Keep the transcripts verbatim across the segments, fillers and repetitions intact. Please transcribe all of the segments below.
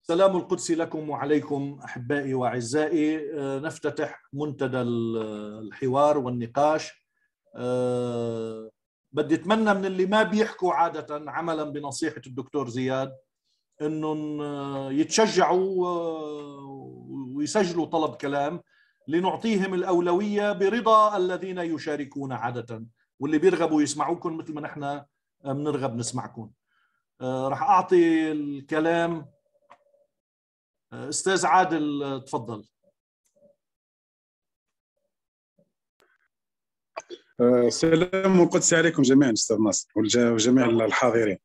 سلام القدس لكم وعليكم أحبائي وأعزائي. نفتتح منتدى الحوار والنقاش. بدي أتمنى من اللي ما بيحكوا عادة عملا بنصيحة الدكتور زياد أنهم يتشجعوا ويسجلوا طلب كلام لنعطيهم الأولوية برضا الذين يشاركون عادة، واللي بيرغبوا يسمعوكم مثل ما نحن بنرغب نسمعكم. رح أعطي الكلام أستاذ عادل، تفضل. السلام القدس عليكم جميعا أستاذ ناصر وجميع الحاضرين.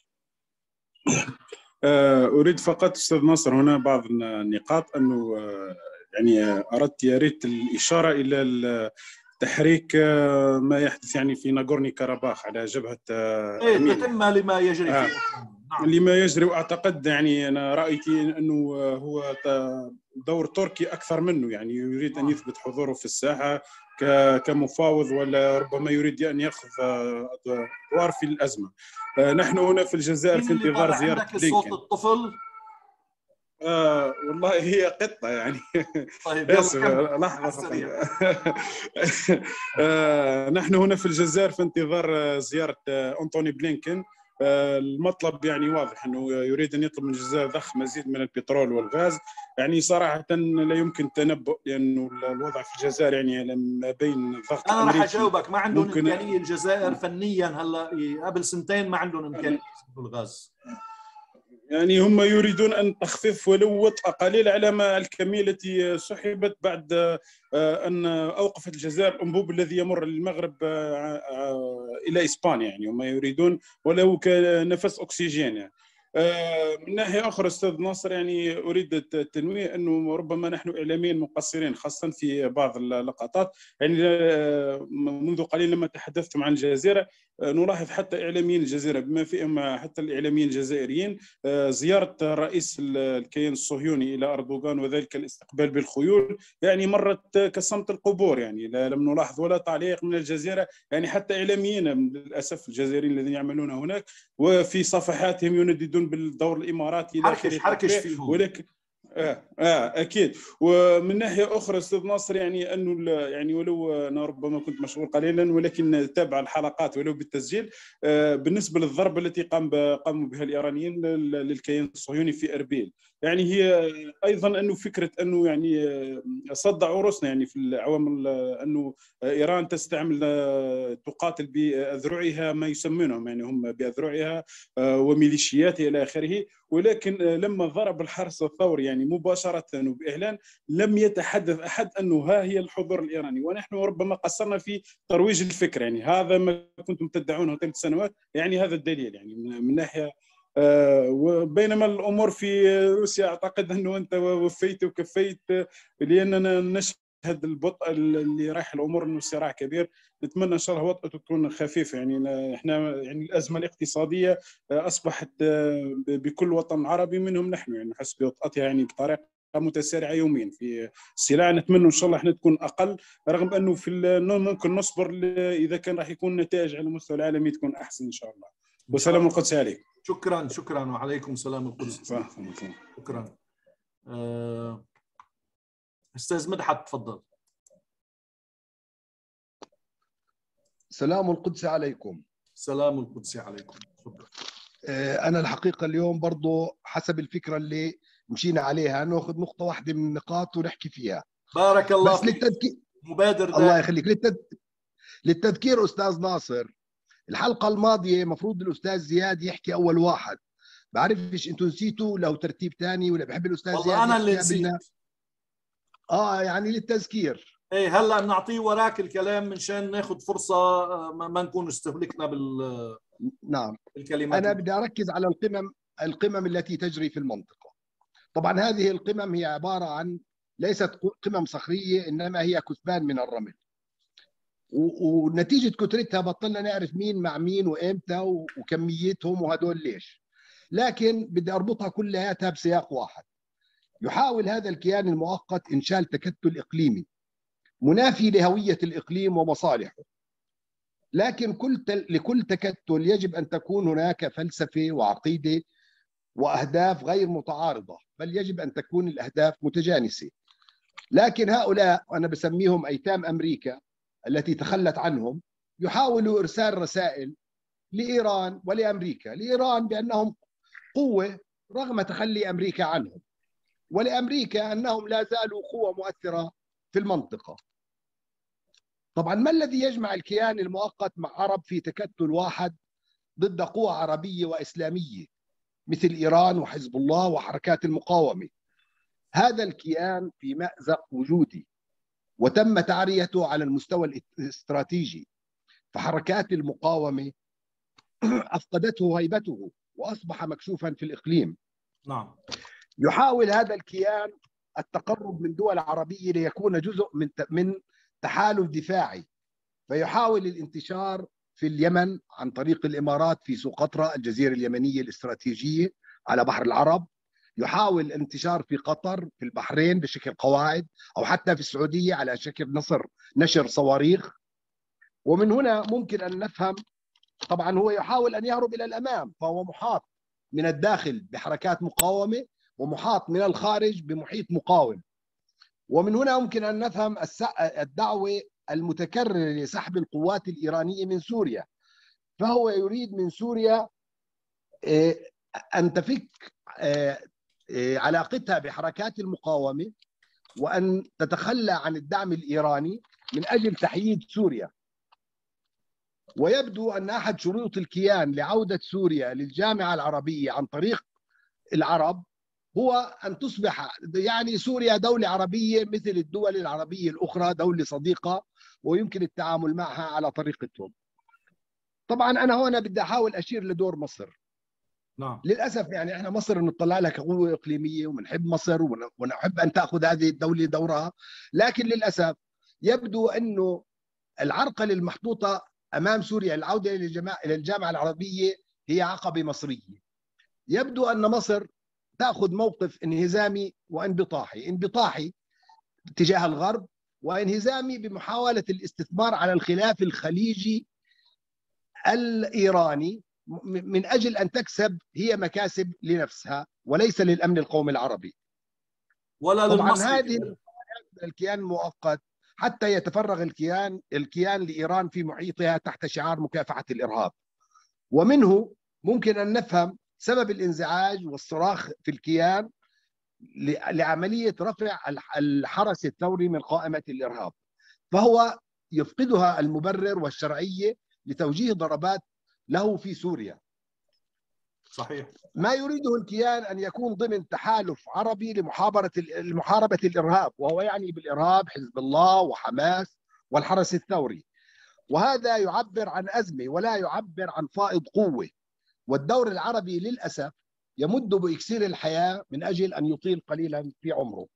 أريد فقط أستاذ ناصر هنا بعض النقاط، أنه يعني أردت يا ريت الإشارة إلى تحريك ما يحدث يعني في ناغورني كاراباخ على جبهة إيه تتمة لما يجري آه. فيه. نعم. لما يجري، وأعتقد يعني أنا رأيتي أنه هو دور تركي أكثر منه، يعني يريد أن يثبت حضوره في الساحة كمفاوض، ولا ربما يريد أن يأخذ أدوار في الأزمة. نحن هنا في الجزائر في انتظار زيارة عندك الصوت الطفل؟ آه والله هي قطة يعني. طيب يلا لحظة. آه نحن هنا في الجزائر في انتظار زيارة أنتوني بلينكن. آه المطلب يعني واضح، أنه يريد أن يطلب من الجزائر ضخ مزيد من البترول والغاز. يعني صراحة لا يمكن تنبؤ، لأنه الوضع في الجزائر يعني ما بين الضغط أنا الأمريكي. رح أجاوبك. ما عندهم إمكانية الجزائر فنيا هلا، قبل سنتين ما عندهم إمكانية الغاز. يعني هم يريدون أن تخفيف ولو وطأة قليل على ما الكمية التي سحبت بعد أن أوقفت الجزائر الأنبوب الذي يمر للمغرب إلى إسبانيا. يعني هم يريدون ولو كنفس أكسجين. يعني من ناحية أخرى أستاذ ناصر، يعني أريد التنويه أنه ربما نحن إعلاميين مقصرين، خاصة في بعض اللقطات. يعني منذ قليل لما تحدثت عن الجزيرة نلاحظ حتى إعلاميين الجزيرة بما فيهم حتى الإعلاميين الجزائريين زيارة رئيس الكيان الصهيوني إلى أردوغان وذلك الاستقبال بالخيول، يعني مرت كصمت القبور. يعني لم نلاحظ ولا تعليق من الجزيرة، يعني حتى إعلاميين للأسف الجزائريين الذين يعملون هناك وفي صفحاتهم ينددون بالدور الإماراتي إلى حركش حركش فيهم. ولكن آه آه أكيد. ومن ناحية أخرى أستاذ ناصر، يعني أنه يعني ولو أنا ربما كنت مشغول قليلا ولكن تابع الحلقات ولو بالتسجيل. آه بالنسبة للضربة التي قام قاموا بها الإيرانيين للكيان الصهيوني في أربيل، يعني هي أيضا أنه فكرة أنه يعني صدعوا روسنا يعني في العوام، أنه إيران تستعمل تقاتل بأذرعها ما يسمونهم، يعني هم بأذرعها وميليشياتها إلى آخره. ولكن لما ضرب الحرس الثوري يعني مباشرة وبإعلان لم يتحدث أحد أنه ها هي الحضور الإيراني، ونحن ربما قصرنا في ترويج الفكرة. يعني هذا ما كنتم تدعونه ثلاث سنوات، يعني هذا الدليل. يعني من ناحية آه وبينما الأمور في روسيا أعتقد أنه أنت وفيت وكفيت، لأننا نشهد البطء اللي رايح الأمور، أنه صراع كبير. نتمنى إن شاء الله وطأته تكون خفيفة. يعني إحنا يعني الأزمة الاقتصادية أصبحت بكل وطن عربي منهم نحن، يعني حسب وطأتها يعني بطريقة متسارعة يوميا في السلع. نتمنى إن شاء الله إحنا تكون أقل، رغم أنه في ممكن نصبر إذا كان راح يكون النتائج على المستوى العالمي تكون أحسن إن شاء الله. وسلام القدس عليكم. شكرا شكرا وعليكم سلام القدس. صح. شكرا. أستاذ مدحت تفضل. سلام القدس عليكم. سلام القدس عليكم. شكرا. أنا الحقيقة اليوم برضو حسب الفكرة اللي مشينا عليها نأخذ نقطة واحدة من النقاط ونحكي فيها. بارك الله بس فيك. للتذكير مبادر ده. الله يخليك. للتد... للتذكير أستاذ ناصر، الحلقة الماضية مفروض الأستاذ زياد يحكي أول واحد. بعرفش أنتوا نسيتوا لو ترتيب ثاني ولا بحب الأستاذ والله زياد أنا اللي نسيت. آه يعني للتذكير. ايه هلا بنعطيه وراك الكلام منشان ناخذ فرصه ما نكون استهلكنا بال نعم الكلمات. انا بدي اركز على القمم القمم التي تجري في المنطقه. طبعا هذه القمم هي عباره عن ليست قمم صخريه، انما هي كثبان من الرمل، ونتيجه كثرتها بطلنا نعرف مين مع مين وامتى وكميتهم وهدول ليش. لكن بدي اربطها كلياتها بسياق واحد. يحاول هذا الكيان المؤقت انشاء تكتل اقليمي منافي لهوية الإقليم ومصالحه، لكن كل تل... لكل تكتل يجب أن تكون هناك فلسفة وعقيدة وأهداف غير متعارضة، بل يجب أن تكون الأهداف متجانسة. لكن هؤلاء أنا بسميهم أيتام أمريكا التي تخلت عنهم، يحاولوا إرسال رسائل لإيران ولأمريكا. لإيران بأنهم قوة رغم تخلي أمريكا عنهم، ولأمريكا أنهم لا زالوا قوة مؤثرة في المنطقة. طبعا ما الذي يجمع الكيان المؤقت مع عرب في تكتل واحد ضد قوى عربية وإسلامية مثل إيران وحزب الله وحركات المقاومة؟ هذا الكيان في مأزق وجودي وتم تعريته على المستوى الاستراتيجي، فحركات المقاومة أفقدته هيبته وأصبح مكشوفا في الإقليم. نعم. يحاول هذا الكيان التقرب من دول عربية ليكون جزء من من تحالف دفاعي، فيحاول الانتشار في اليمن عن طريق الإمارات في سقطرى الجزيرة اليمنية الاستراتيجية على بحر العرب، يحاول الانتشار في قطر في البحرين بشكل قواعد، أو حتى في السعودية على شكل نصر نشر صواريخ. ومن هنا ممكن أن نفهم، طبعا هو يحاول أن يهرب إلى الأمام، فهو محاط من الداخل بحركات مقاومة ومحاط من الخارج بمحيط مقاوم. ومن هنا ممكن أن نفهم الدعوة المتكررة لسحب القوات الإيرانية من سوريا، فهو يريد من سوريا أن تفك علاقتها بحركات المقاومة وأن تتخلى عن الدعم الإيراني من أجل تحييد سوريا. ويبدو أن أحد شروط الكيان لعودة سوريا للجامعة العربية عن طريق العرب هو أن تصبح يعني سوريا دولة عربية مثل الدول العربية الأخرى، دولة صديقة ويمكن التعامل معها على طريقتهم. طبعا أنا هنا بدي أحاول أشير لدور مصر. نعم. للأسف يعني إحنا مصر نطلع لها كقوة إقليمية وبنحب مصر ونحب أن تأخذ هذه الدولة دورها، لكن للأسف يبدو أنه العرقلة المحطوطة أمام سوريا العودة إلى الجامعة العربية هي عقبة مصرية. يبدو أن مصر تأخذ موقف انهزامي وانبطاحي، انبطاحي تجاه الغرب وانهزامي بمحاولة الاستثمار على الخلاف الخليجي الإيراني من أجل أن تكسب هي مكاسب لنفسها وليس للأمن القومي العربي ولا طبعا للمصري. هذه الكيان المؤقت حتى يتفرغ الكيان الكيان لإيران في محيطها تحت شعار مكافحة الإرهاب. ومنه ممكن أن نفهم سبب الانزعاج والصراخ في الكيان لعملية رفع الحرس الثوري من قائمة الإرهاب، فهو يفقدها المبرر والشرعية لتوجيه ضربات له في سوريا. صحيح. ما يريده الكيان أن يكون ضمن تحالف عربي لمحاربة لمحاربة الإرهاب، وهو يعني بالإرهاب حزب الله وحماس والحرس الثوري، وهذا يعبر عن أزمة ولا يعبر عن فائض قوة. والدور العربي للأسف يمد بإكسير الحياة من أجل أن يطيل قليلا في عمره.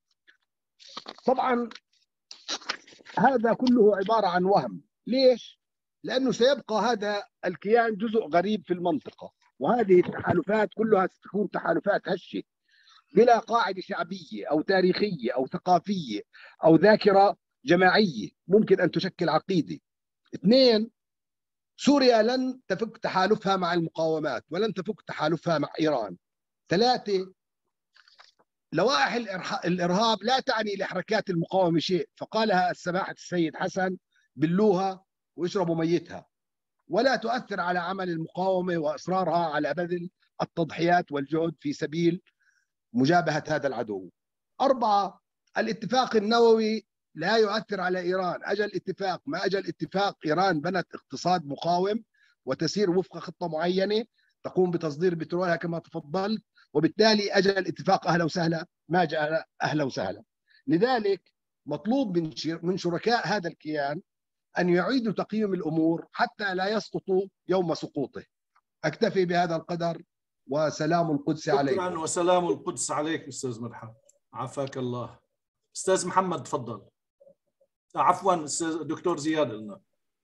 طبعا هذا كله عبارة عن وهم. ليش؟ لأنه سيبقى هذا الكيان جزء غريب في المنطقة، وهذه التحالفات كلها ستكون تحالفات هشة بلا قاعدة شعبية أو تاريخية أو ثقافية أو ذاكرة جماعية ممكن أن تشكل عقيدة. اثنين، سوريا لن تفك تحالفها مع المقاومات ولن تفك تحالفها مع إيران. ثلاثة، لوائح الإرهاب لا تعني لحركات المقاومة شيء، فقالها السماحة السيد حسن بلوها واشربوا ميتها، ولا تؤثر على عمل المقاومة وإصرارها على بذل التضحيات والجهد في سبيل مجابهة هذا العدو. أربعة، الاتفاق النووي لا يؤثر على إيران. أجل اتفاق ما أجل اتفاق، إيران بنت اقتصاد مقاوم وتسير وفق خطة معينة تقوم بتصدير بترولها كما تفضلت، وبالتالي أجل اتفاق أهلا وسهلا ما جاء أهلا وسهلا. لذلك مطلوب من من شركاء هذا الكيان أن يعيدوا تقييم الأمور حتى لا يسقطوا يوم سقوطه. أكتفي بهذا القدر، وسلام القدس عليكم. شكرا وسلام القدس عليك أستاذ مدحت، عافاك الله. أستاذ محمد تفضل. عفوا أستاذ دكتور زياد قلنا.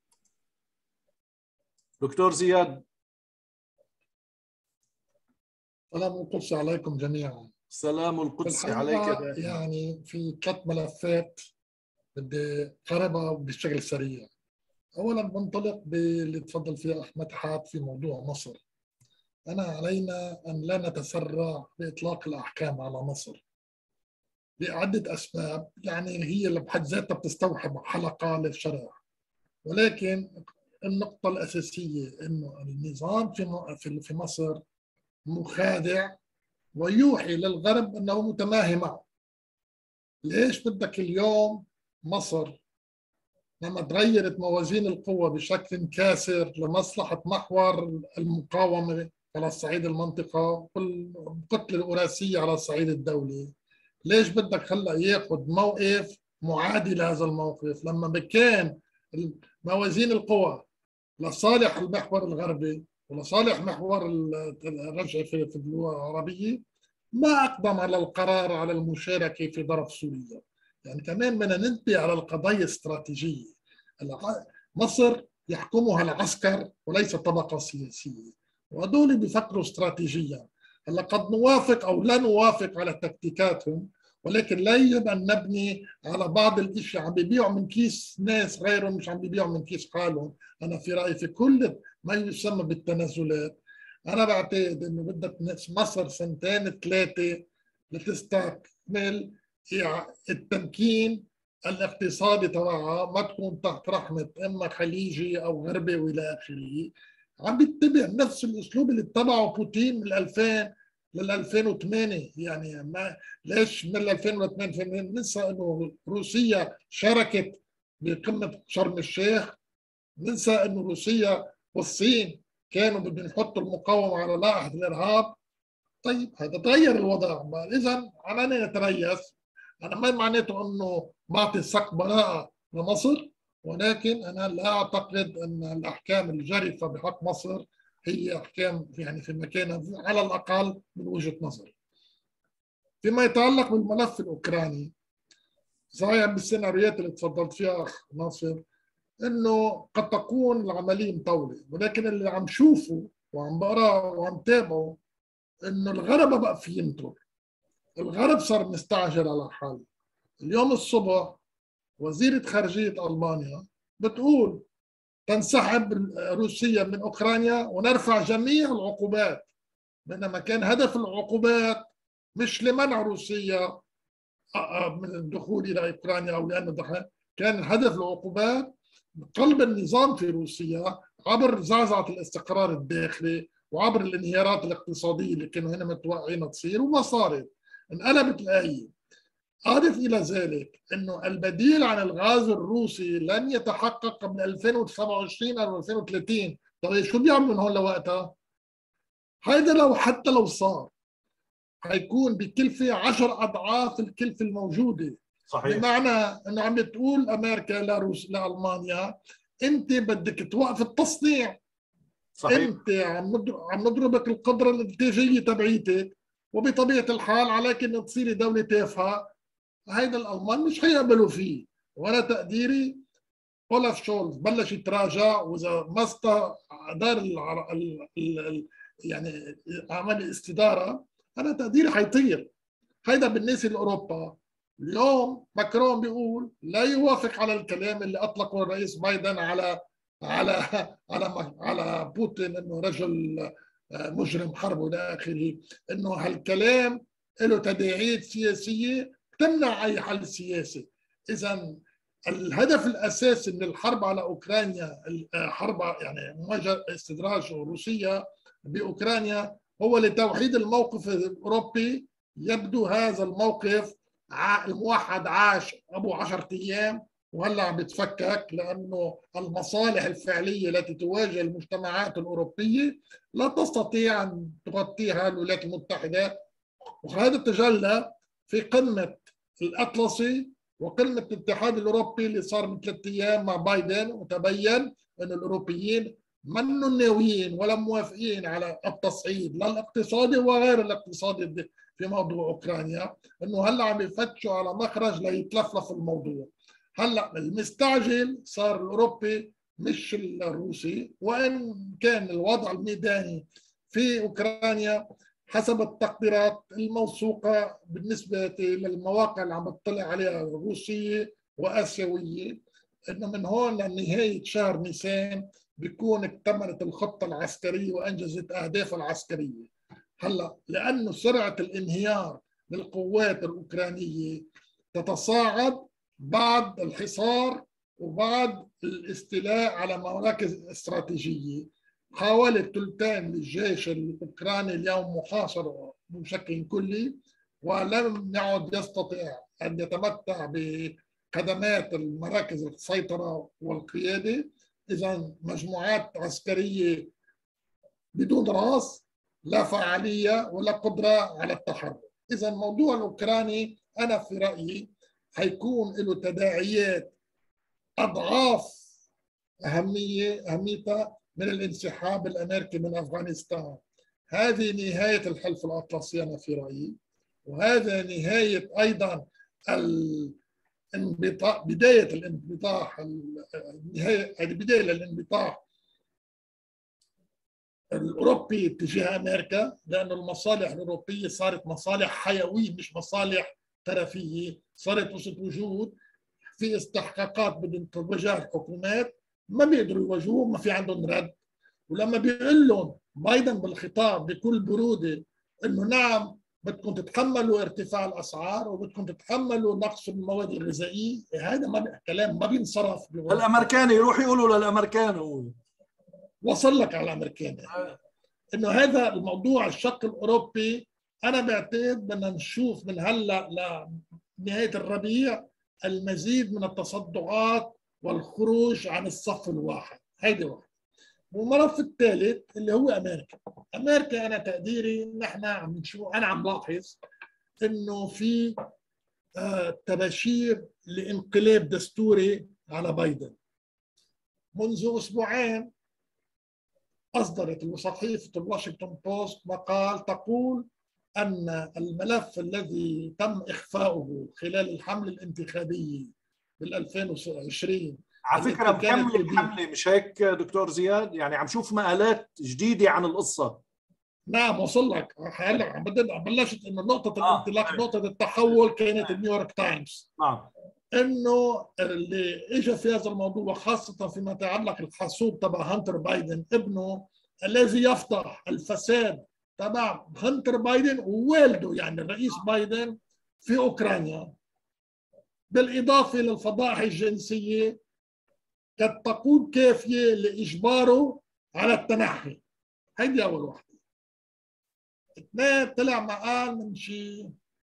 دكتور زياد. سلام القدس عليكم جميعا. سلام القدس عليك دائما. يعني في ثلاث ملفات بدي قربها بشكل سريع. اولا بنطلق باللي تفضل فيها احمد حاد في موضوع مصر. أنا علينا أن لا نتسرع بإطلاق الأحكام على مصر لعدة أسباب، يعني هي بحد ذاتها بتستوحب حلقة للشرح، ولكن النقطة الأساسية إنه النظام في في مصر مخادع ويوحي للغرب أنه متماهي معه. ليش بدك اليوم مصر لما تغيرت موازين القوى بشكل كاسر لمصلحة محور المقاومة على الصعيد المنطقة والكتلة الوراثية على الصعيد الدولي، ليش بدك هلا ياخذ موقف معادي لهذا الموقف لما كان موازين القوى لصالح المحور الغربي ولصالح محور الرجعة في الدول العربية ما أقدم على القرار على المشاركة في ضرب سوريا. يعني كمان بدنا ننتبه على القضايا الاستراتيجية. مصر يحكمها العسكر وليس طبقة سياسية، وهذول بيفكروا استراتيجيا. هلا قد نوافق أو لا نوافق على تكتيكاتهم، ولكن لا يجب أن نبني على بعض الاشياء عم بيبيعوا من كيس ناس غيرهم، مش عم بيبيعوا من كيس حالهم. أنا في رأيي في كل ما يسمى بالتنازلات أنا بعتقد إنه بدك مصر سنتين ثلاثة لتستكمل التمكين الاقتصادي تبعها، ما تكون تحت رحمة إما خليجي أو غربي وإلى آخره. عم بيتبع نفس الأسلوب اللي اتبعه بوتين من ألفين لل ألفين وثمانية. يعني ما ليش من ألفين وثمانية ننسى إنه روسيا شاركت بقمة شرم الشيخ، ننسى إنه روسيا والصين كانوا بدهم يحطوا المقاومة على لائحة الإرهاب. طيب هذا تغير الوضع، إذا علينا نتريث. أنا ما معناته أنه بعطي سق براءة لمصر، ولكن أنا لا أعتقد أن الأحكام الجارفة بحق مصر هي أحكام يعني في مكانها على الأقل من وجهة نظري. فيما يتعلق بالملف الأوكراني، صحيح بالسيناريوهات اللي تفضلت فيها أخ ناصر انه قد تكون العمليه مطوله، ولكن اللي عم شوفه وعم بقراه وعم تابعه انه الغرب بقى في ينطر. الغرب صار مستعجل على حاله. اليوم الصبح وزيره خارجيه المانيا بتقول تنسحب روسيا من اوكرانيا ونرفع جميع العقوبات، بينما كان هدف العقوبات مش لمنع روسيا من الدخول الى اوكرانيا او لانه دخل، كان هدف العقوبات قلب النظام في روسيا عبر زعزعة الاستقرار الداخلي وعبر الانهيارات الاقتصادية اللي كانوا هنا متوقعين تصير وما صارت. انقلبت الآية. أضف إلى ذلك أنه البديل عن الغاز الروسي لن يتحقق قبل ألفين وسبعة وعشرين أو ألفين وثلاثين. طيب شو بيعملوا هون لوقتها؟ هيدا لو حتى لو صار هيكون بكلفة عشر أضعاف الكلفة الموجودة. صحيح. بمعنى انه عم بتقول امريكا لروس لالمانيا انت بدك توقف التصنيع. صحيح. انت عم عم نضربك القدره الانتاجيه تبعيتك، وبطبيعه الحال عليك ان تصيري دوله تافهه. هيدا الالمان مش هيقبلوا فيه. وانا تقديري اولاف شولز بلش يتراجع، واذا ما دار العر... ال... ال... يعني عمل استداره، انا تقديري حيطير. هيدا بالنسبه لاوروبا. اليوم ماكرون بيقول لا يوافق على الكلام اللي اطلقه الرئيس بايدن على على على على بوتين انه رجل مجرم حرب والى اخره، انه هالكلام له تداعيات سياسيه تمنع اي حل سياسي. اذا الهدف الاساسي من الحرب على اوكرانيا، حرب يعني مواجهه استدراج روسيا باوكرانيا، هو لتوحيد الموقف الاوروبي. يبدو هذا الموقف الموحد عاش ابو عشرة ايام وهلا عم بتفكك، لانه المصالح الفعليه التي تواجه المجتمعات الاوروبيه لا تستطيع ان تغطيها الولايات المتحده. وهذا تجلى في قمه الاطلسي وقمه الاتحاد الاوروبي اللي صار من ثلاث ايام مع بايدن، وتبين ان الاوروبيين منهم ناويين ولا موافقين على التصعيد لا الاقتصادي وغير الاقتصادي في موضوع اوكرانيا، انه هلا عم يفتشوا على مخرج ليتلفلف الموضوع. هلا المستعجل صار الاوروبي مش الروسي، وان كان الوضع الميداني في اوكرانيا حسب التقديرات الموثوقه بالنسبه للمواقع اللي عم بتطلع عليها الروسيه واسيويه، انه من هون لنهايه شهر نيسان بيكون اكتملت الخطة العسكرية وأنجزت أهدافها العسكرية. هلا لأنه سرعة الانهيار للقوات الأوكرانية تتصاعد بعد الحصار وبعد الاستيلاء على مراكز استراتيجية. حاولت ثلثان الجيش الأوكراني اليوم محاصر بشكل كلي، ولم يعد يستطيع أن يتمتع بخدمات المراكز السيطرة والقيادة. إذا مجموعات عسكرية بدون رأس، لا فعالية ولا قدرة على التحرك. إذا الموضوع الأوكراني أنا في رأيي هيكون له تداعيات أضعاف أهمية أهميتها من الانسحاب الأمريكي من أفغانستان. هذه نهاية الحلف الأطلسي أنا في رأيي، وهذا نهاية أيضا الانبطاح، بداية الانبطاح، نهاية البداية للانبطاح الأوروبي تجاه أمريكا، لأن المصالح الأوروبية صارت مصالح حيوية مش مصالح ترفيهية، صارت وسط وجود في استحقاقات بدهم تواجه الحكومات ما بيقدروا يواجهوه، ما في عندهم رد. ولما بيقول لهم بايدن بالخطاب بكل برودة إنه نعم بدكم تتحملوا ارتفاع الأسعار وبدكم تتحملوا نقص المواد الغذائية، هذا ما كلام ما بينصرف. الأمريكان يروح يقولوا للأمريكان هو وصل لك على الأمريكان إنه هذا الموضوع. الشق الأوروبي أنا بعتقد بدنا نشوف من هلا لنهاية الربيع المزيد من التصدعات والخروج عن الصف الواحد. هيدي واحد. والملف الثالث اللي هو أمريكا. أمريكا أنا تقديري نحن عم نشوف، أنا عم لاحظ إنه في تباشير لانقلاب دستوري على بايدن. منذ أسبوعين أصدرت صحيفة الواشنطن بوست مقال تقول أن الملف الذي تم إخفاؤه خلال الحملة الانتخابية بال ألفين وعشرين على فكرة مكمل الحملة، مش هيك دكتور زياد؟ يعني عم شوف مقالات جديدة عن القصة. نعم وصل لك. هلا عم بلشت انه نقطة الانطلاق آه. نقطة التحول كانت آه. نيويورك تايمز. نعم. انه اللي اجى في هذا الموضوع خاصة فيما يتعلق الحاسوب تبع هانتر بايدن ابنه الذي يفضح الفساد تبع هانتر بايدن ووالده يعني الرئيس بايدن في اوكرانيا، بالاضافة للفضائح الجنسية قد تكون كافية لإجباره على التنحي. هيدي أول واحدة. اثنين، طلع مقال من شيء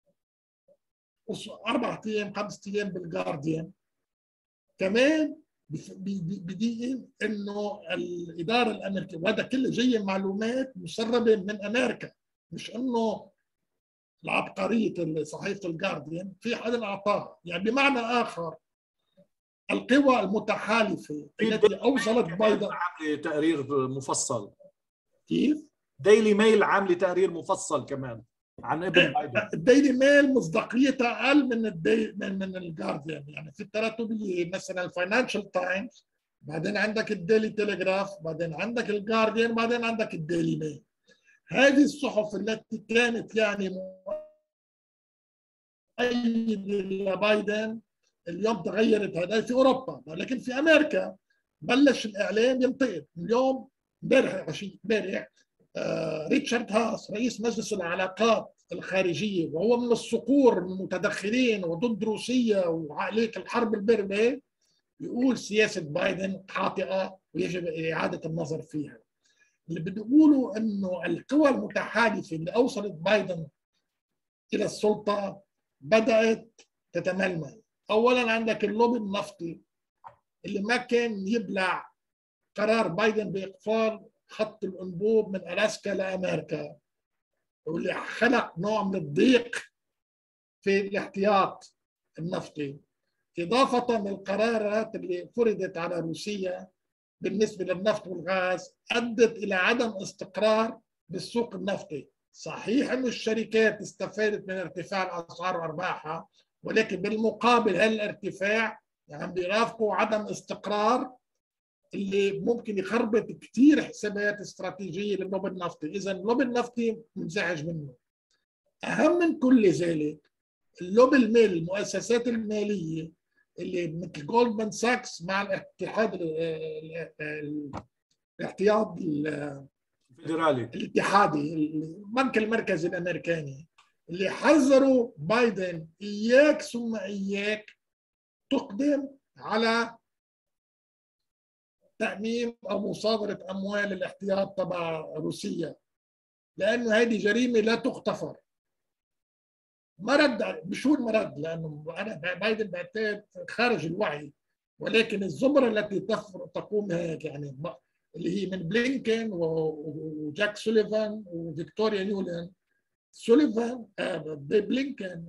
أربع أيام خمس أيام بالجارديان كمان بدين إنه الإدارة الأمريكية، وهذا كله جاي معلومات مسربة من أمريكا، مش إنه العبقرية صحيفة الجارديان في حدا أعطاها. يعني بمعنى آخر القوى المتحالفة التي أوصلت بايدن عاملة تقرير مفصل. كيف؟ ديلي ميل عاملة تقرير مفصل كمان عن ابن بايدن. الديلي ميل مصداقيتها أقل من الدي من من الجارديان، يعني في التراتبية مثلا الفاينانشال تايمز، بعدين عندك الديلي تيليغراف، بعدين عندك الجارديان، بعدين عندك الديلي ميل. هذه الصحف التي كانت يعني مؤيدة لبايدن اليوم تغيرت. هذا في اوروبا، لكن في امريكا بلش الاعلام ينتقد. اليوم امبارح امبارح آه ريتشارد هاس رئيس مجلس العلاقات الخارجيه وهو من الصقور المتدخلين وضد روسيا وعقليه الحرب البارده يقول سياسه بايدن خاطئه ويجب اعاده النظر فيها. اللي بيقولوا انه القوى المتحالفه اللي اوصلت بايدن الى السلطه بدات تتململ. اولا عندك اللوبي النفطي اللي ما كان يبلع قرار بايدن باقفال خط الانبوب من الاسكا لامريكا، واللي خلق نوع من الضيق في الاحتياط النفطي، اضافه للقرارات اللي فرضت على روسيا بالنسبه للنفط والغاز ادت الى عدم استقرار بالسوق النفطي. صحيح انه الشركات استفادت من ارتفاع الاسعار وارباحها، ولكن بالمقابل هالارتفاع يعني بيرافقوا عدم استقرار اللي ممكن يخربط كثير حسابات استراتيجيه لللوبي النفطي. اذا اللوبي النفطي منزعج منه. اهم من كل ذلك اللوبي المالي، المؤسسات الماليه اللي مثل جولدمان ساكس مع الاتحاد الاحتياط الفيدرالي الاتحادي البنك المركزي الامريكاني، اللي حذروا بايدن اياك ثم اياك تقدم على تأميم أو مصادرة أموال الاحتياط تبع روسيا، لأنه هذه جريمة لا تغتفر. ما رد بشو ما رد، لأنه أنا بايدن بعتقد خارج الوعي، ولكن الزمرة التي تقوم هيك يعني اللي هي من بلينكن وجاك سوليفان وفيكتوريا نيولاند. سوليفان بلينكن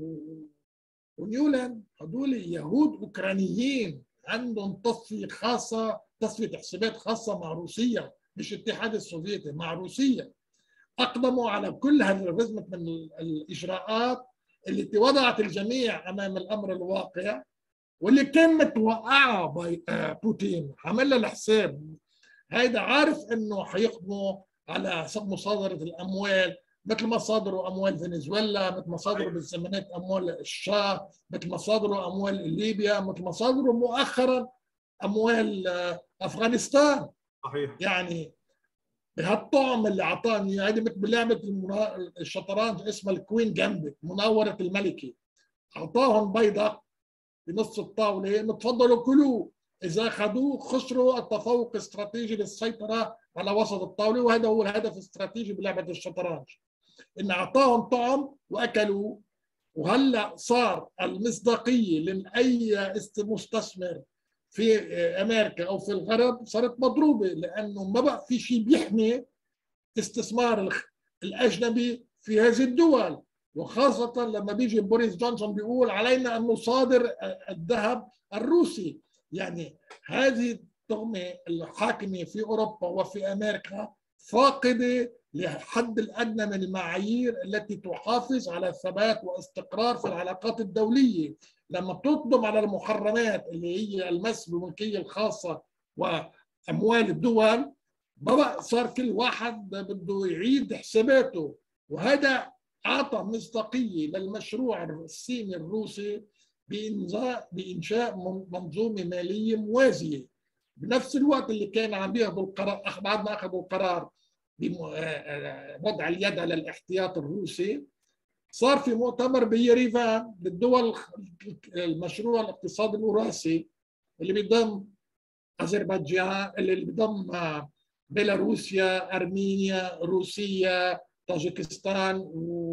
ونيولاند هدول يهود أوكرانيين عندهم تصفية خاصة، تصفية حسابات خاصة مع روسيا، مش الاتحاد السوفيتي، مع روسيا. أقدموا على كل هذه الرزمة من الإجراءات التي وضعت الجميع أمام الأمر الواقع، واللي كان متوقعة بوتين، عمل له الحساب. هيدا عارف إنه حيقدموا على مصادرة الأموال، مثل ما صادروا أموال فنزويلا، مثل ما صادروا بالزمانات أموال الشاه، مثل ما صادروا أموال ليبيا، مثل ما صادروا مؤخرا أموال أفغانستان. صحيح. يعني بهالطعم اللي أعطاني، هذه مثل بلعبة الشطرنج اسمها الكوين جامبت، مناورة الملكة. أعطاهم بيضة بنص الطاولة إنه تفضلوا كلوا، إذا أخذوه خسروا التفوق الاستراتيجي للسيطرة على وسط الطاولة، وهذا هو الهدف الاستراتيجي بلعبة الشطرنج. إن أعطاهم طعم وأكلوا. وهلا صار المصداقية لأي مستثمر في أمريكا أو في الغرب صارت مضروبة، لأنه ما بقى في شيء بيحمي استثمار الأجنبي في هذه الدول، وخاصة لما بيجي بوريس جونسون بيقول علينا أن نصادر الذهب الروسي. يعني هذه التهمة الحاكمة في أوروبا وفي أمريكا فاقدة لحد الأدنى من المعايير التي تحافظ على ثبات واستقرار في العلاقات الدولية. لما بتقدم على المحرمات اللي هي المس بالملكية الخاصة وأموال الدول، بقى صار كل واحد بده يعيد حساباته. وهذا أعطى مصداقية للمشروع الصيني الروسي بإنشاء منظومة مالية موازية. بنفس الوقت اللي كان عم بياخذوا القرار، بعد ما أخذوا القرار بوضع اليد على الاحتياط الروسي، صار في مؤتمر بيريفان للدول المشروع الاقتصادي الأوراسي اللي بيضم أذربيجان، اللي بيضم بيلاروسيا، أرمينيا، روسيا، طاجكستان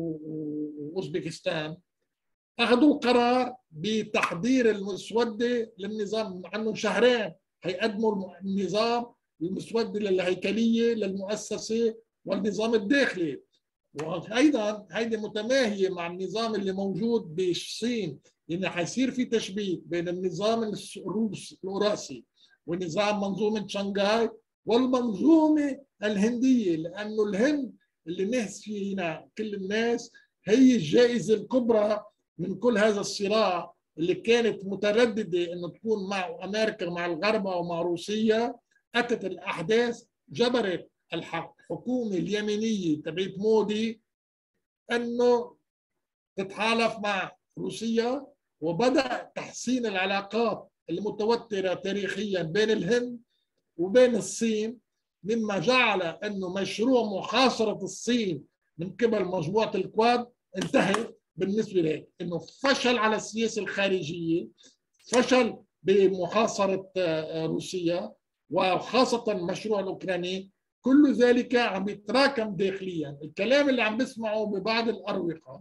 وأوزبكستان. أخذوا القرار بتحضير المسودة للنظام، عنهم شهرين هيقدموا النظام المسودة للهيكلية للمؤسسة والنظام الداخلي. وأيضا هيدي متماهية مع النظام اللي موجود بالصين، لأن حيصير في تشبيك بين النظام الروسي الأوراسي ونظام منظومة شنغهاي والمنظومة الهندية، لأنه الهند اللي نهس فينا كل الناس هي الجائزة الكبرى من كل هذا الصراع اللي كانت مترددة إنه تكون مع أمريكا مع الغرب ومع روسيا. أتت الأحداث جبرت الحكومة اليمينية تبعت مودي أنه تتحالف مع روسيا، وبدأ تحسين العلاقات المتوترة تاريخيا بين الهند وبين الصين، مما جعل أنه مشروع محاصرة الصين من قبل مجموعة الكواد انتهى بالنسبة له، أنه فشل على السياسة الخارجية، فشل بمحاصرة روسيا، وخاصة المشروع الأوكراني. كل ذلك عم يتراكم داخليا. الكلام اللي عم بسمعه ببعض الأروقة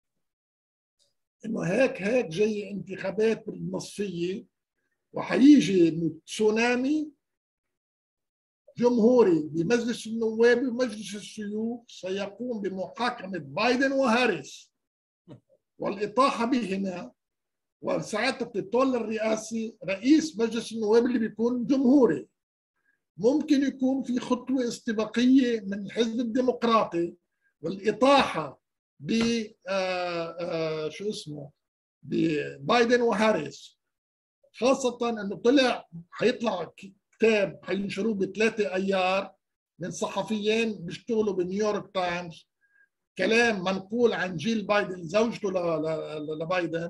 إنه هيك هيك جاي انتخابات بالنصفية وحيجي تسونامي جمهوري بمجلس النواب ومجلس الشيوخ سيقوم بمحاكمة بايدن وهاريس والإطاحة بهما، وساعتها بتتولى الرئاسي رئيس مجلس النواب اللي بيكون جمهوري. ممكن يكون في خطوة استباقية من الحزب الديمقراطي والإطاحة ب شو اسمه ببايدن وهاريس، خاصة انه طلع حيطلع كتاب حينشروه بثلاثة ايار من صحفيين بيشتغلوا بنيويورك تايمز، كلام منقول عن جيل بايدن زوجته لبايدن،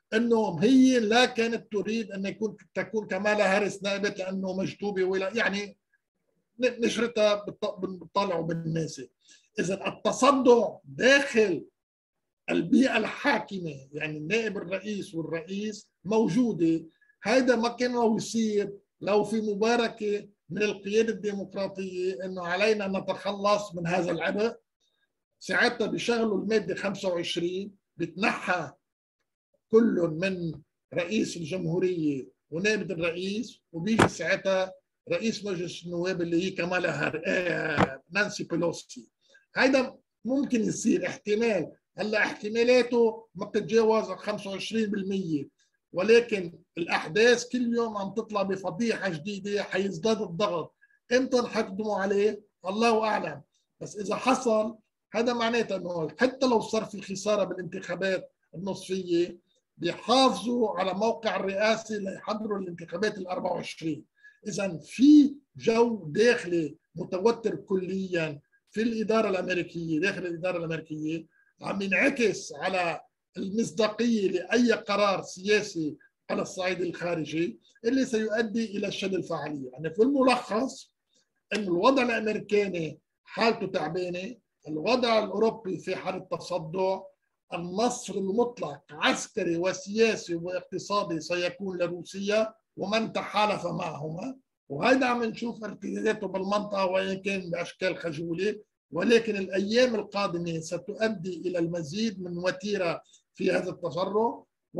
انه هي لا كانت تريد ان يكون تكون كمالا هاريس نائبه لانه مجذوبه ولا يعني نشرتها بالطالع وبالناس. اذا التصدع داخل البيئه الحاكمه يعني النائب الرئيس والرئيس موجوده، هذا ما كان يصير لو في مباركه من القياده الديمقراطيه انه علينا ان نتخلص من هذا العبء. ساعتها بيشغلوا الماده خمسة وعشرين، بتنحى كل من رئيس الجمهوريه ونائب الرئيس، وبيجي ساعتها رئيس مجلس النواب اللي هي كمالا هار... آه... نانسي بيلوسي. هذا ممكن يصير احتمال، هلا احتمالاته ما بتتجاوز خمسة وعشرين بالمئة، ولكن الاحداث كل يوم عم تطلع بفضيحه جديده، حيزداد الضغط. امتى حيقدموا عليه؟ الله اعلم. بس اذا حصل هذا معناته انه حتى لو صار في خساره بالانتخابات النصفيه بيحافظوا على موقع الرئاسي ليحضروا الانتخابات ال أربعة وعشرين. اذا في جو داخلي متوتر كليا في الاداره الامريكيه، داخل الاداره الامريكيه عم ينعكس على المصداقيه لاي قرار سياسي على الصعيد الخارجي اللي سيؤدي الى شد الفعاليه. يعني في الملخص ان الوضع الامريكاني حالته تعبانه، الوضع الاوروبي في حاله تصدع، النصر المطلق عسكري وسياسي واقتصادي سيكون لروسيا ومن تحالف معهما، وهذا عم نشوف ارتداده بالمنطقه وان كان باشكال خجوله، ولكن الايام القادمه ستؤدي الى المزيد من وتيره في هذا التصرف.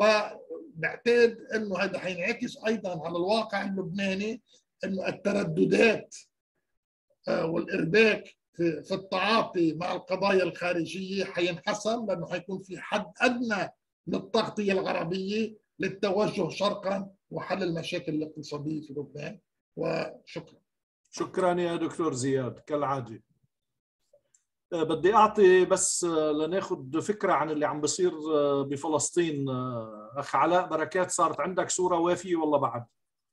ونعتقد انه هذا حينعكس ايضا على الواقع اللبناني، انه الترددات والارباك في في التعاطي مع القضايا الخارجيه حينحسم، لانه حيكون في حد ادنى من التغطيه الغربيه للتوجه شرقا وحل المشاكل الاقتصاديه في لبنان. وشكرا. شكرا يا دكتور زياد كالعاده. بدي اعطي بس لناخذ فكره عن اللي عم بصير بفلسطين. اخ علاء بركات، صارت عندك صوره وافيه والله بعد؟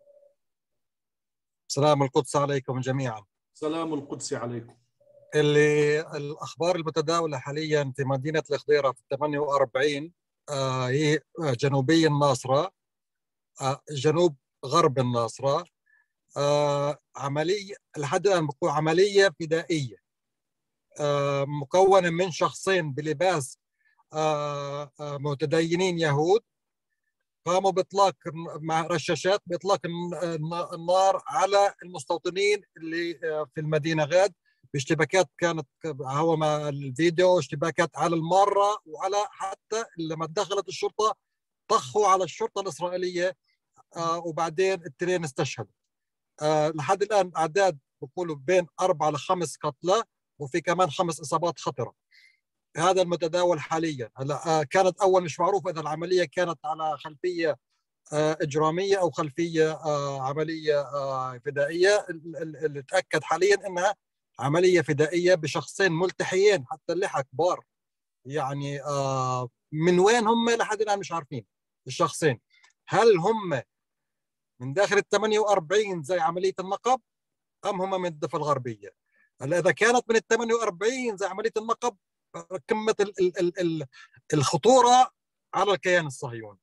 سلام القدس عليكم جميعا. سلام القدس عليكم. اللي الاخبار المتداوله حاليا في مدينه الخضيره في ثمانية وأربعين آه هي جنوبي الناصره، آه جنوب غرب الناصره، آه عمليه لحد الان بقول عمليه فدائيه آه مكونه من شخصين بلباس آه آه متدينين يهود، قاموا باطلاق مع رشاشات باطلاق النار على المستوطنين اللي في المدينه غاد باشتباكات. كانت هو ما الفيديو اشتباكات على الماره، وعلى حتى لما دخلت الشرطه طخوا على الشرطه الاسرائيليه آه وبعدين الاثنين استشهدوا. آه لحد الان اعداد بقولوا بين اربعه لخمس قتلى، وفي كمان خمس اصابات خطره. هذا المتداول حاليا. هلا آه كانت اول مش معروف اذا العمليه كانت على خلفيه آه اجراميه او خلفيه آه عمليه آه فدائيه. اللي تاكد حاليا انها عمليه فدائيه بشخصين ملتحيين، حتى اللحى كبار يعني. آه من وين هم لحد الان مش عارفين الشخصين. هل هم من داخل ال ثمانية وأربعين زي عمليه النقب، ام هم من الضفه الغربيه؟ هلا اذا كانت من ال ثمانية وأربعين زي عمليه النقب، قمه ال ال ال الخطوره على الكيان الصهيوني.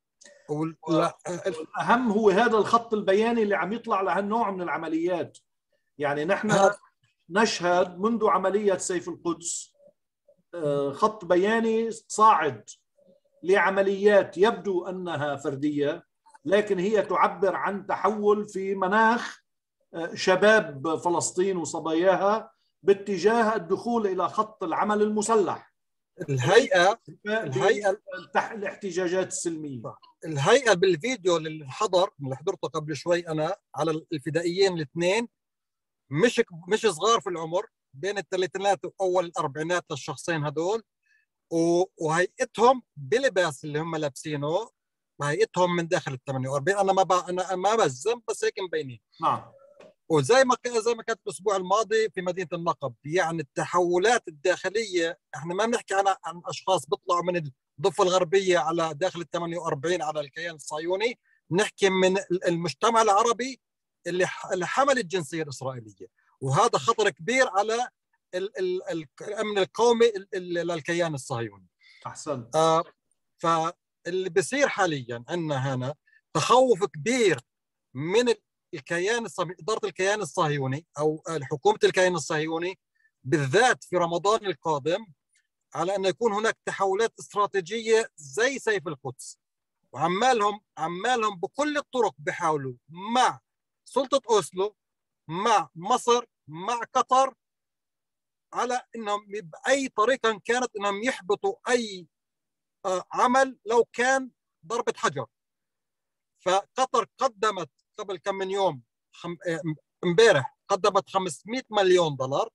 والأهم هو هذا الخط البياني اللي عم يطلع لهالنوع من العمليات. يعني نحن نشهد منذ عملية سيف القدس خط بياني صاعد لعمليات يبدو أنها فردية، لكن هي تعبر عن تحول في مناخ شباب فلسطين وصباياها باتجاه الدخول إلى خط العمل المسلح. الهيئة الهيئة الاحتجاجات السلمية. الهيئة بالفيديو اللي حضر اللي حضرته قبل شوي أنا على الفدائيين الاثنين، مش مش صغار في العمر، بين الثلاثينات وأول الأربعينات للشخصين هدول، وهيئتهم بلباس اللي هم لابسينه، هيئتهم من داخل ال ثمانية وأربعين. أنا ما بقى أنا ما بزم بس هيك مبينين. نعم. وزي ما زي ما كانت الاسبوع الماضي في مدينه النقب، يعني التحولات الداخليه. احنا ما بنحكي عن عن اشخاص بيطلعوا من الضفه الغربيه على داخل ال ثمانية وأربعين على الكيان الصهيوني، نحكي من المجتمع العربي اللي اللي حمل الجنسيه الاسرائيليه، وهذا خطر كبير على ال ال الامن القومي للكيان الصهيوني. احسنت. آه ف اللي بيصير حاليا عندنا هنا تخوف كبير من الكيان الصهيوني، إدارة الكيان الصهيوني أو حكومة الكيان الصهيوني بالذات في رمضان القادم، على أن يكون هناك تحولات استراتيجية زي سيف القدس. وعمالهم عمالهم بكل الطرق بيحاولوا مع سلطة أوسلو، مع مصر، مع قطر، على أنهم بأي طريقة كانت أنهم يحبطوا أي عمل لو كان ضربة حجر. فقطر قدمت قبل كم من يوم امبارح قدمت خمسمئة مليون دولار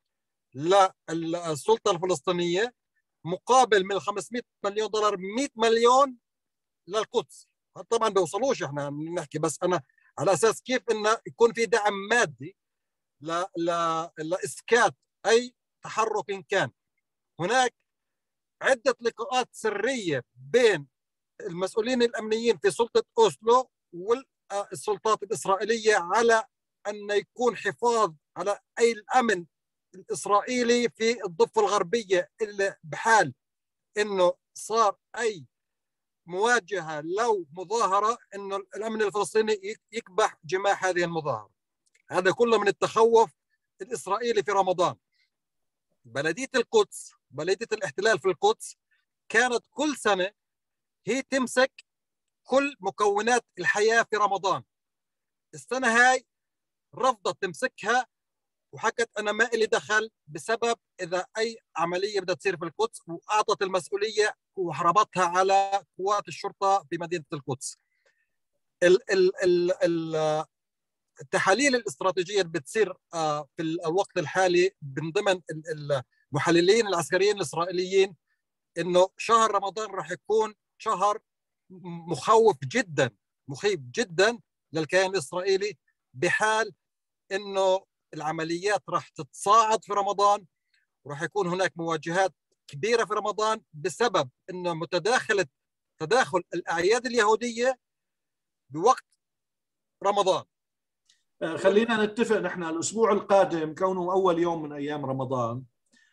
للسلطة الفلسطينية، مقابل من خمسمئة مليون دولار مئة مليون للقدس. طبعا بيوصلوش، احنا نحكي بس انا على اساس كيف انه يكون في دعم مادي ل... ل... لاسكات اي تحرك إن كان. هناك عدة لقاءات سرية بين المسؤولين الأمنيين في سلطة أوسلو والسلطات الإسرائيلية على أن يكون حفاظ على أي الأمن الإسرائيلي في الضفة الغربية، اللي بحال أنه صار أي مواجهة لو مظاهرة أنه الأمن الفلسطيني يكبح جماح هذه المظاهرة. هذا كله من التخوف الإسرائيلي في رمضان. بلدية القدس، بلدية الاحتلال في القدس، كانت كل سنة هي تمسك كل مكونات الحياة في رمضان. السنة هاي رفضت تمسكها وحكت أنا ما إلي دخل، بسبب إذا أي عملية بدها تصير في القدس، وأعطت المسؤولية وحربتها على قوات الشرطة في مدينة القدس. ال ال ال التحاليل الاستراتيجية اللي بتصير في الوقت الحالي من ضمن المحللين العسكريين الإسرائيليين إنه شهر رمضان راح يكون شهر مخوف جدا، مخيف جدا للكيان الإسرائيلي، بحال إنه العمليات راح تتصاعد في رمضان، وراح يكون هناك مواجهات كبيرة في رمضان بسبب إنه متداخلة تداخل الأعياد اليهودية بوقت رمضان. خلينا نتفق نحن الأسبوع القادم كونه أول يوم من أيام رمضان،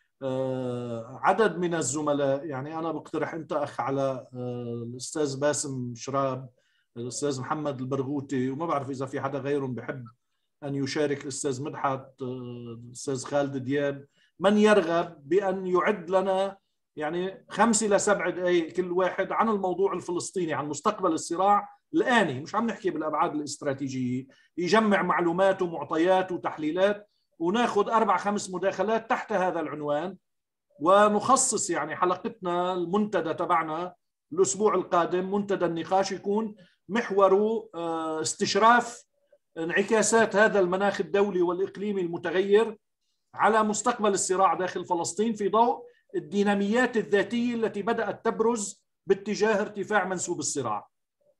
عدد من الزملاء، يعني أنا بقترح أنت أخ على الأستاذ باسم شراب، الأستاذ محمد البرغوثي، وما بعرف إذا في حدا غيرهم بحب أن يشارك، الأستاذ مدحت، الأستاذ خالد دياب، من يرغب بأن يعد لنا يعني خمس إلى سبع دقائق كل واحد عن الموضوع الفلسطيني، عن مستقبل الصراع الآني، مش عم نحكي بالأبعاد الاستراتيجية، يجمع معلومات ومعطيات وتحليلات، وناخذ أربع خمس مداخلات تحت هذا العنوان، ونخصص يعني حلقتنا المنتدى تبعنا الأسبوع القادم، منتدى النقاش يكون محوره استشراف انعكاسات هذا المناخ الدولي والإقليمي المتغير على مستقبل الصراع داخل فلسطين في ضوء الديناميات الذاتية التي بدأت تبرز باتجاه ارتفاع منسوب الصراع.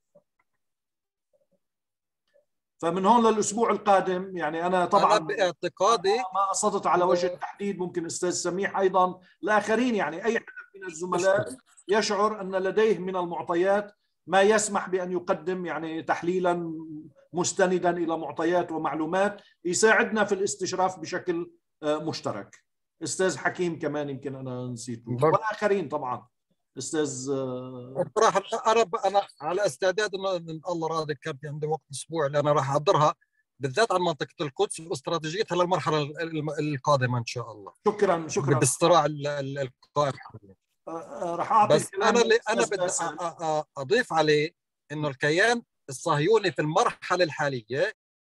فمن هون للأسبوع القادم يعني أنا طبعا أنا باعتقادي ما قصدت على وجه التحديد، ممكن أستاذ سميح أيضا الآخرين، يعني أي حد من الزملاء يشعر أن لديه من المعطيات ما يسمح بأن يقدم يعني تحليلا مستندا إلى معطيات ومعلومات يساعدنا في الاستشراف بشكل مشترك. أستاذ حكيم كمان يمكن أنا نسيته، والآخرين طبعا. أستاذ راح أنا أنا على استعداد إن الله راضي كان في عندي وقت أسبوع اللي أنا راح أحضرها بالذات عن منطقة القدس واستراتيجيتها للمرحلة القادمة إن شاء الله. شكرا شكرا. بالصراع القائم حاليا. راح أعطي بس أنا اللي أنا بدي أضيف عليه إنه الكيان الصهيوني في المرحلة الحالية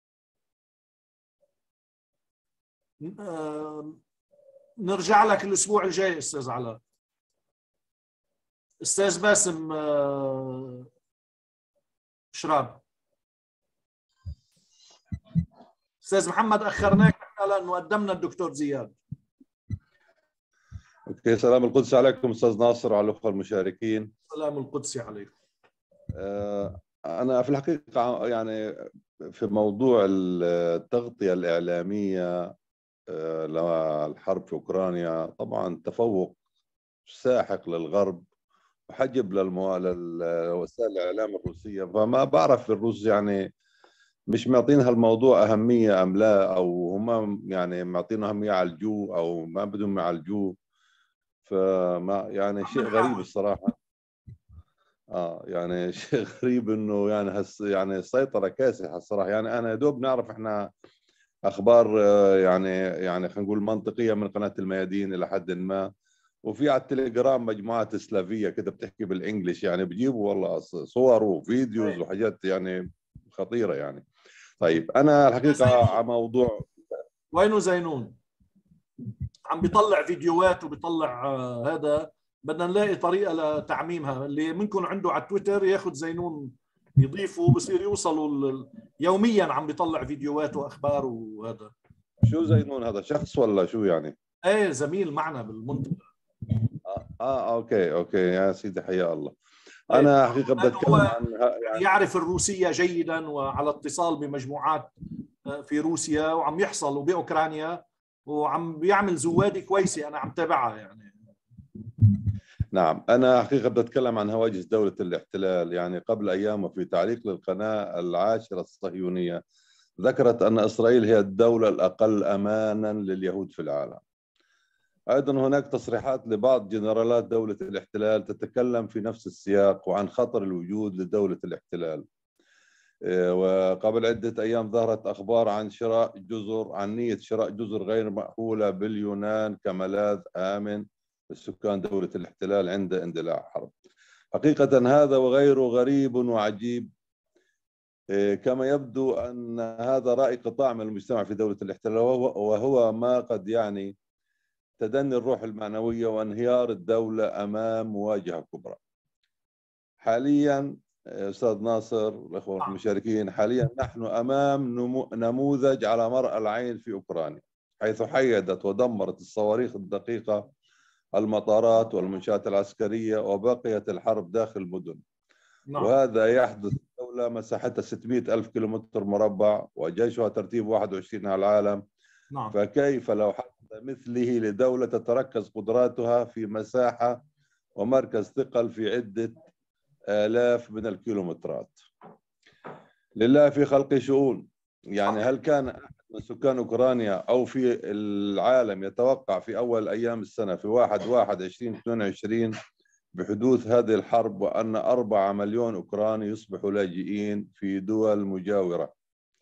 نرجع لك الأسبوع الجاي أستاذ علاء. أستاذ باسم شراب. أستاذ محمد أخرناك لأنه قدمنا الدكتور زياد. اوكي، سلام القدس عليكم استاذ ناصر وعلى الاخوه المشاركين. سلام القدس عليكم. انا في الحقيقه يعني في موضوع التغطيه الاعلاميه للحرب في اوكرانيا، طبعا تفوق ساحق للغرب وحجب للوسائل الاعلام الروسيه، فما بعرف الروس يعني مش معطين هالموضوع اهميه ام لا، او هم يعني معطين اهميه على الجو او ما بدهم يعالجوه، فما يعني شيء غريب الصراحه. اه يعني شيء غريب انه يعني هس يعني السيطره كاسحه الصراحه. يعني انا يا دوب نعرف احنا اخبار يعني يعني خلينا نقول منطقيه من قناه الميادين الى حد ما، وفي على التليجرام مجموعات سلافيه كده بتحكي بالانجلش، يعني بيجيبوا والله صور وفيديوز وحاجات يعني خطيره يعني. طيب انا الحقيقه على موضوع وينه زينون؟ عم بيطلع فيديوهات وبيطلع آه هذا، بدنا نلاقي طريقه لتعميمها. اللي منكم عنده على تويتر ياخذ زينون يضيفوا، بصير يوصلوا يوميا عم بيطلع فيديوهات واخبار وهذا. شو زينون هذا شخص ولا شو يعني؟ ايه زميل معنا بالمنطقه. اه, آه اوكي اوكي يا سيدي حيا الله. انا حقيقه بدي اتكلم عن يعني يعرف الروسيه جيدا وعلى اتصال بمجموعات في روسيا وعم يحصل وباوكرانيا، وعم بيعمل زوادي كويسه انا عم تابعها يعني. نعم أنا حقيقة بدي أتكلم عن هواجس دولة الاحتلال. يعني قبل أيام وفي تعليق للقناة العاشرة الصهيونية ذكرت أن إسرائيل هي الدولة الأقل أمانا لليهود في العالم. أيضا هناك تصريحات لبعض جنرالات دولة الاحتلال تتكلم في نفس السياق وعن خطر الوجود لدولة الاحتلال. وقبل عدة أيام ظهرت أخبار عن شراء جزر عن نية شراء جزر غير مأهولة باليونان كملاذ آمن لسكان دولة الاحتلال عند اندلاع حرب. حقيقة هذا وغيره غريب وعجيب، كما يبدو أن هذا رأي قطاع من المجتمع في دولة الاحتلال، وهو ما قد يعني تدني الروح المعنوية وانهيار الدولة أمام مواجهة كبرى. حاليا أستاذ ناصر الأخوة المشاركين، حاليا نحن أمام نموذج على مرأى العين في أوكرانيا، حيث حيدت ودمرت الصواريخ الدقيقة المطارات والمنشآت العسكرية وبقيت الحرب داخل المدن. نعم. وهذا يحدث دولة مساحتها ستمئة ألف كيلومتر مربع وجيشها ترتيب واحد وعشرين على العالم. نعم. فكيف لو حدث مثله لدولة تتركز قدراتها في مساحة ومركز ثقل في عدة آلاف من الكيلومترات؟ لله في خلق شؤون. يعني هل كان أحد من سكان أوكرانيا أو في العالم يتوقع في أول أيام السنة في واحد واحد عشرين اثنين وعشرين بحدوث هذه الحرب وأن أربعة مليون أوكراني يصبحوا لاجئين في دول مجاورة؟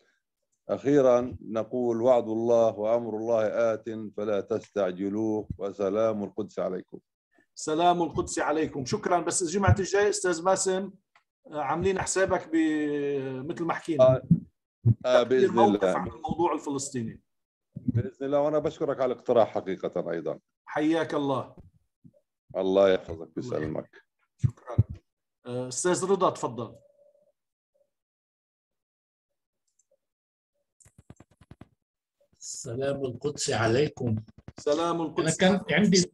أخيرا نقول وعد الله وأمر الله آت فلا تستعجلوه، وسلام القدس عليكم. سلام القدس عليكم. شكرا. بس الجمعة الجاي أستاذ باسم عاملين حسابك مثل ما حكينا آه آه بإذن الله عن الموضوع الفلسطيني بإذن الله. وأنا بشكرك على الاقتراح حقيقة أيضا. حياك الله. الله يحفظك ويسلمك. شكرا. أستاذ رضا تفضل. سلام القدس عليكم. سلام القدس. أنا كان عندي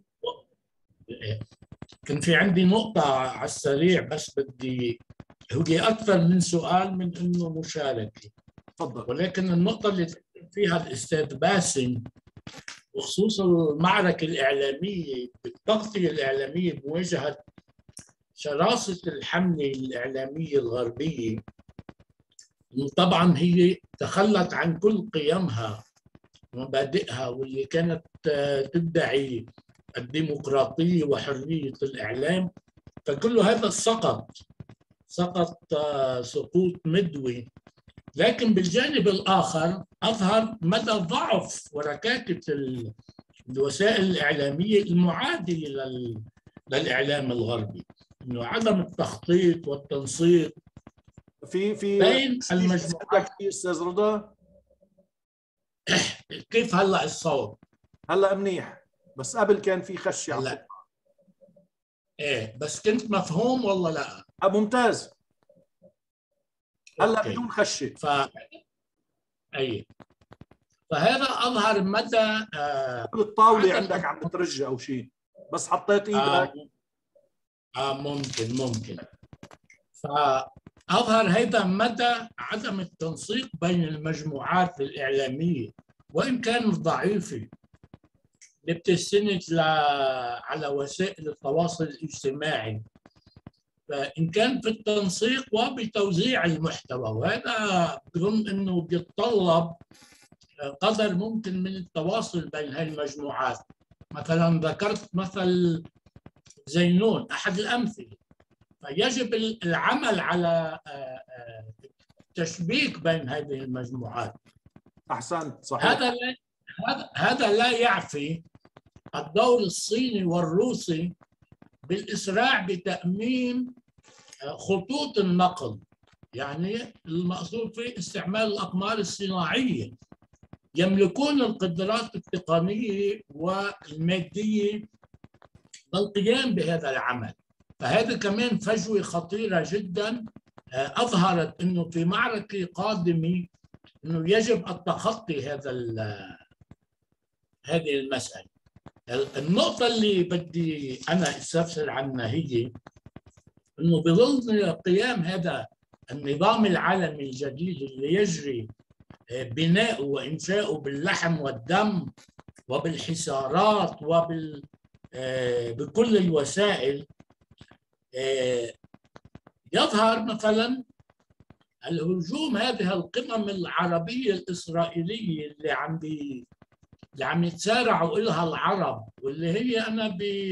كان في عندي نقطة على السريع، بس بدي هي أكثر من سؤال من إنه مشاركة. تفضل. ولكن النقطة اللي فيها الأستاذ باسم بخصوص المعركة الإعلامية بالتغطية الإعلامية بمواجهة شراسة الحملة الإعلامية الغربية، طبعا هي تخلت عن كل قيمها ومبادئها واللي كانت تدعي الديمقراطية وحرية الإعلام، فكل هذا سقط سقط سقوط مدوي. لكن بالجانب الآخر أظهر مدى ضعف وركاكة الوسائل الإعلامية المعادية للإعلام الغربي، إنه عدم التخطيط والتنسيق في في بين المجموعات. أستاذ رضا كيف هلا الصوت؟ هلا منيح، بس قبل كان في خشي. هلا ايه بس كنت مفهوم والله لا؟ أه ممتاز. هلا أوكي. بدون خشي. ف اي فهذا اظهر مدى آه الطاوله عندك عم بترجع او شيء، بس حطيت ايدك. آه, اه ممكن ممكن فاظهر هذا مدى عدم التنسيق بين المجموعات الاعلاميه وان كانت ضعيفه اللي بتستند ل... على وسائل التواصل الاجتماعي، فإن كان في التنسيق وبتوزيع المحتوى، وهذا بظن أنه بيتطلب قدر ممكن من التواصل بين هاي المجموعات. مثلا ذكرت مثل زينون أحد الأمثلة، فيجب العمل على تشبيك بين هذه المجموعات. احسنت، صحيح. هذا لا هذا هذا لا يعفي الدور الصيني والروسي بالإسراع بتأمين خطوط النقل، يعني المقصود في استعمال الأقمار الصناعية. يملكون القدرات التقنية والمادية للقيام بهذا العمل. فهذا كمان فجوة خطيرة جدا أظهرت أنه في معركة قادمة أنه يجب التخطي هذا هذه المسألة. النقطة اللي بدي أنا استفسر عنها هي أنه بظل قيام هذا النظام العالمي الجديد اللي يجري بناؤه وإنشاؤه باللحم والدم وبالحصارات وبال بكل الوسائل، يظهر مثلا الهجوم هذه القمم العربية الإسرائيلية اللي عم بي اللي عم يتسارعوا إلها العرب، واللي هي أنا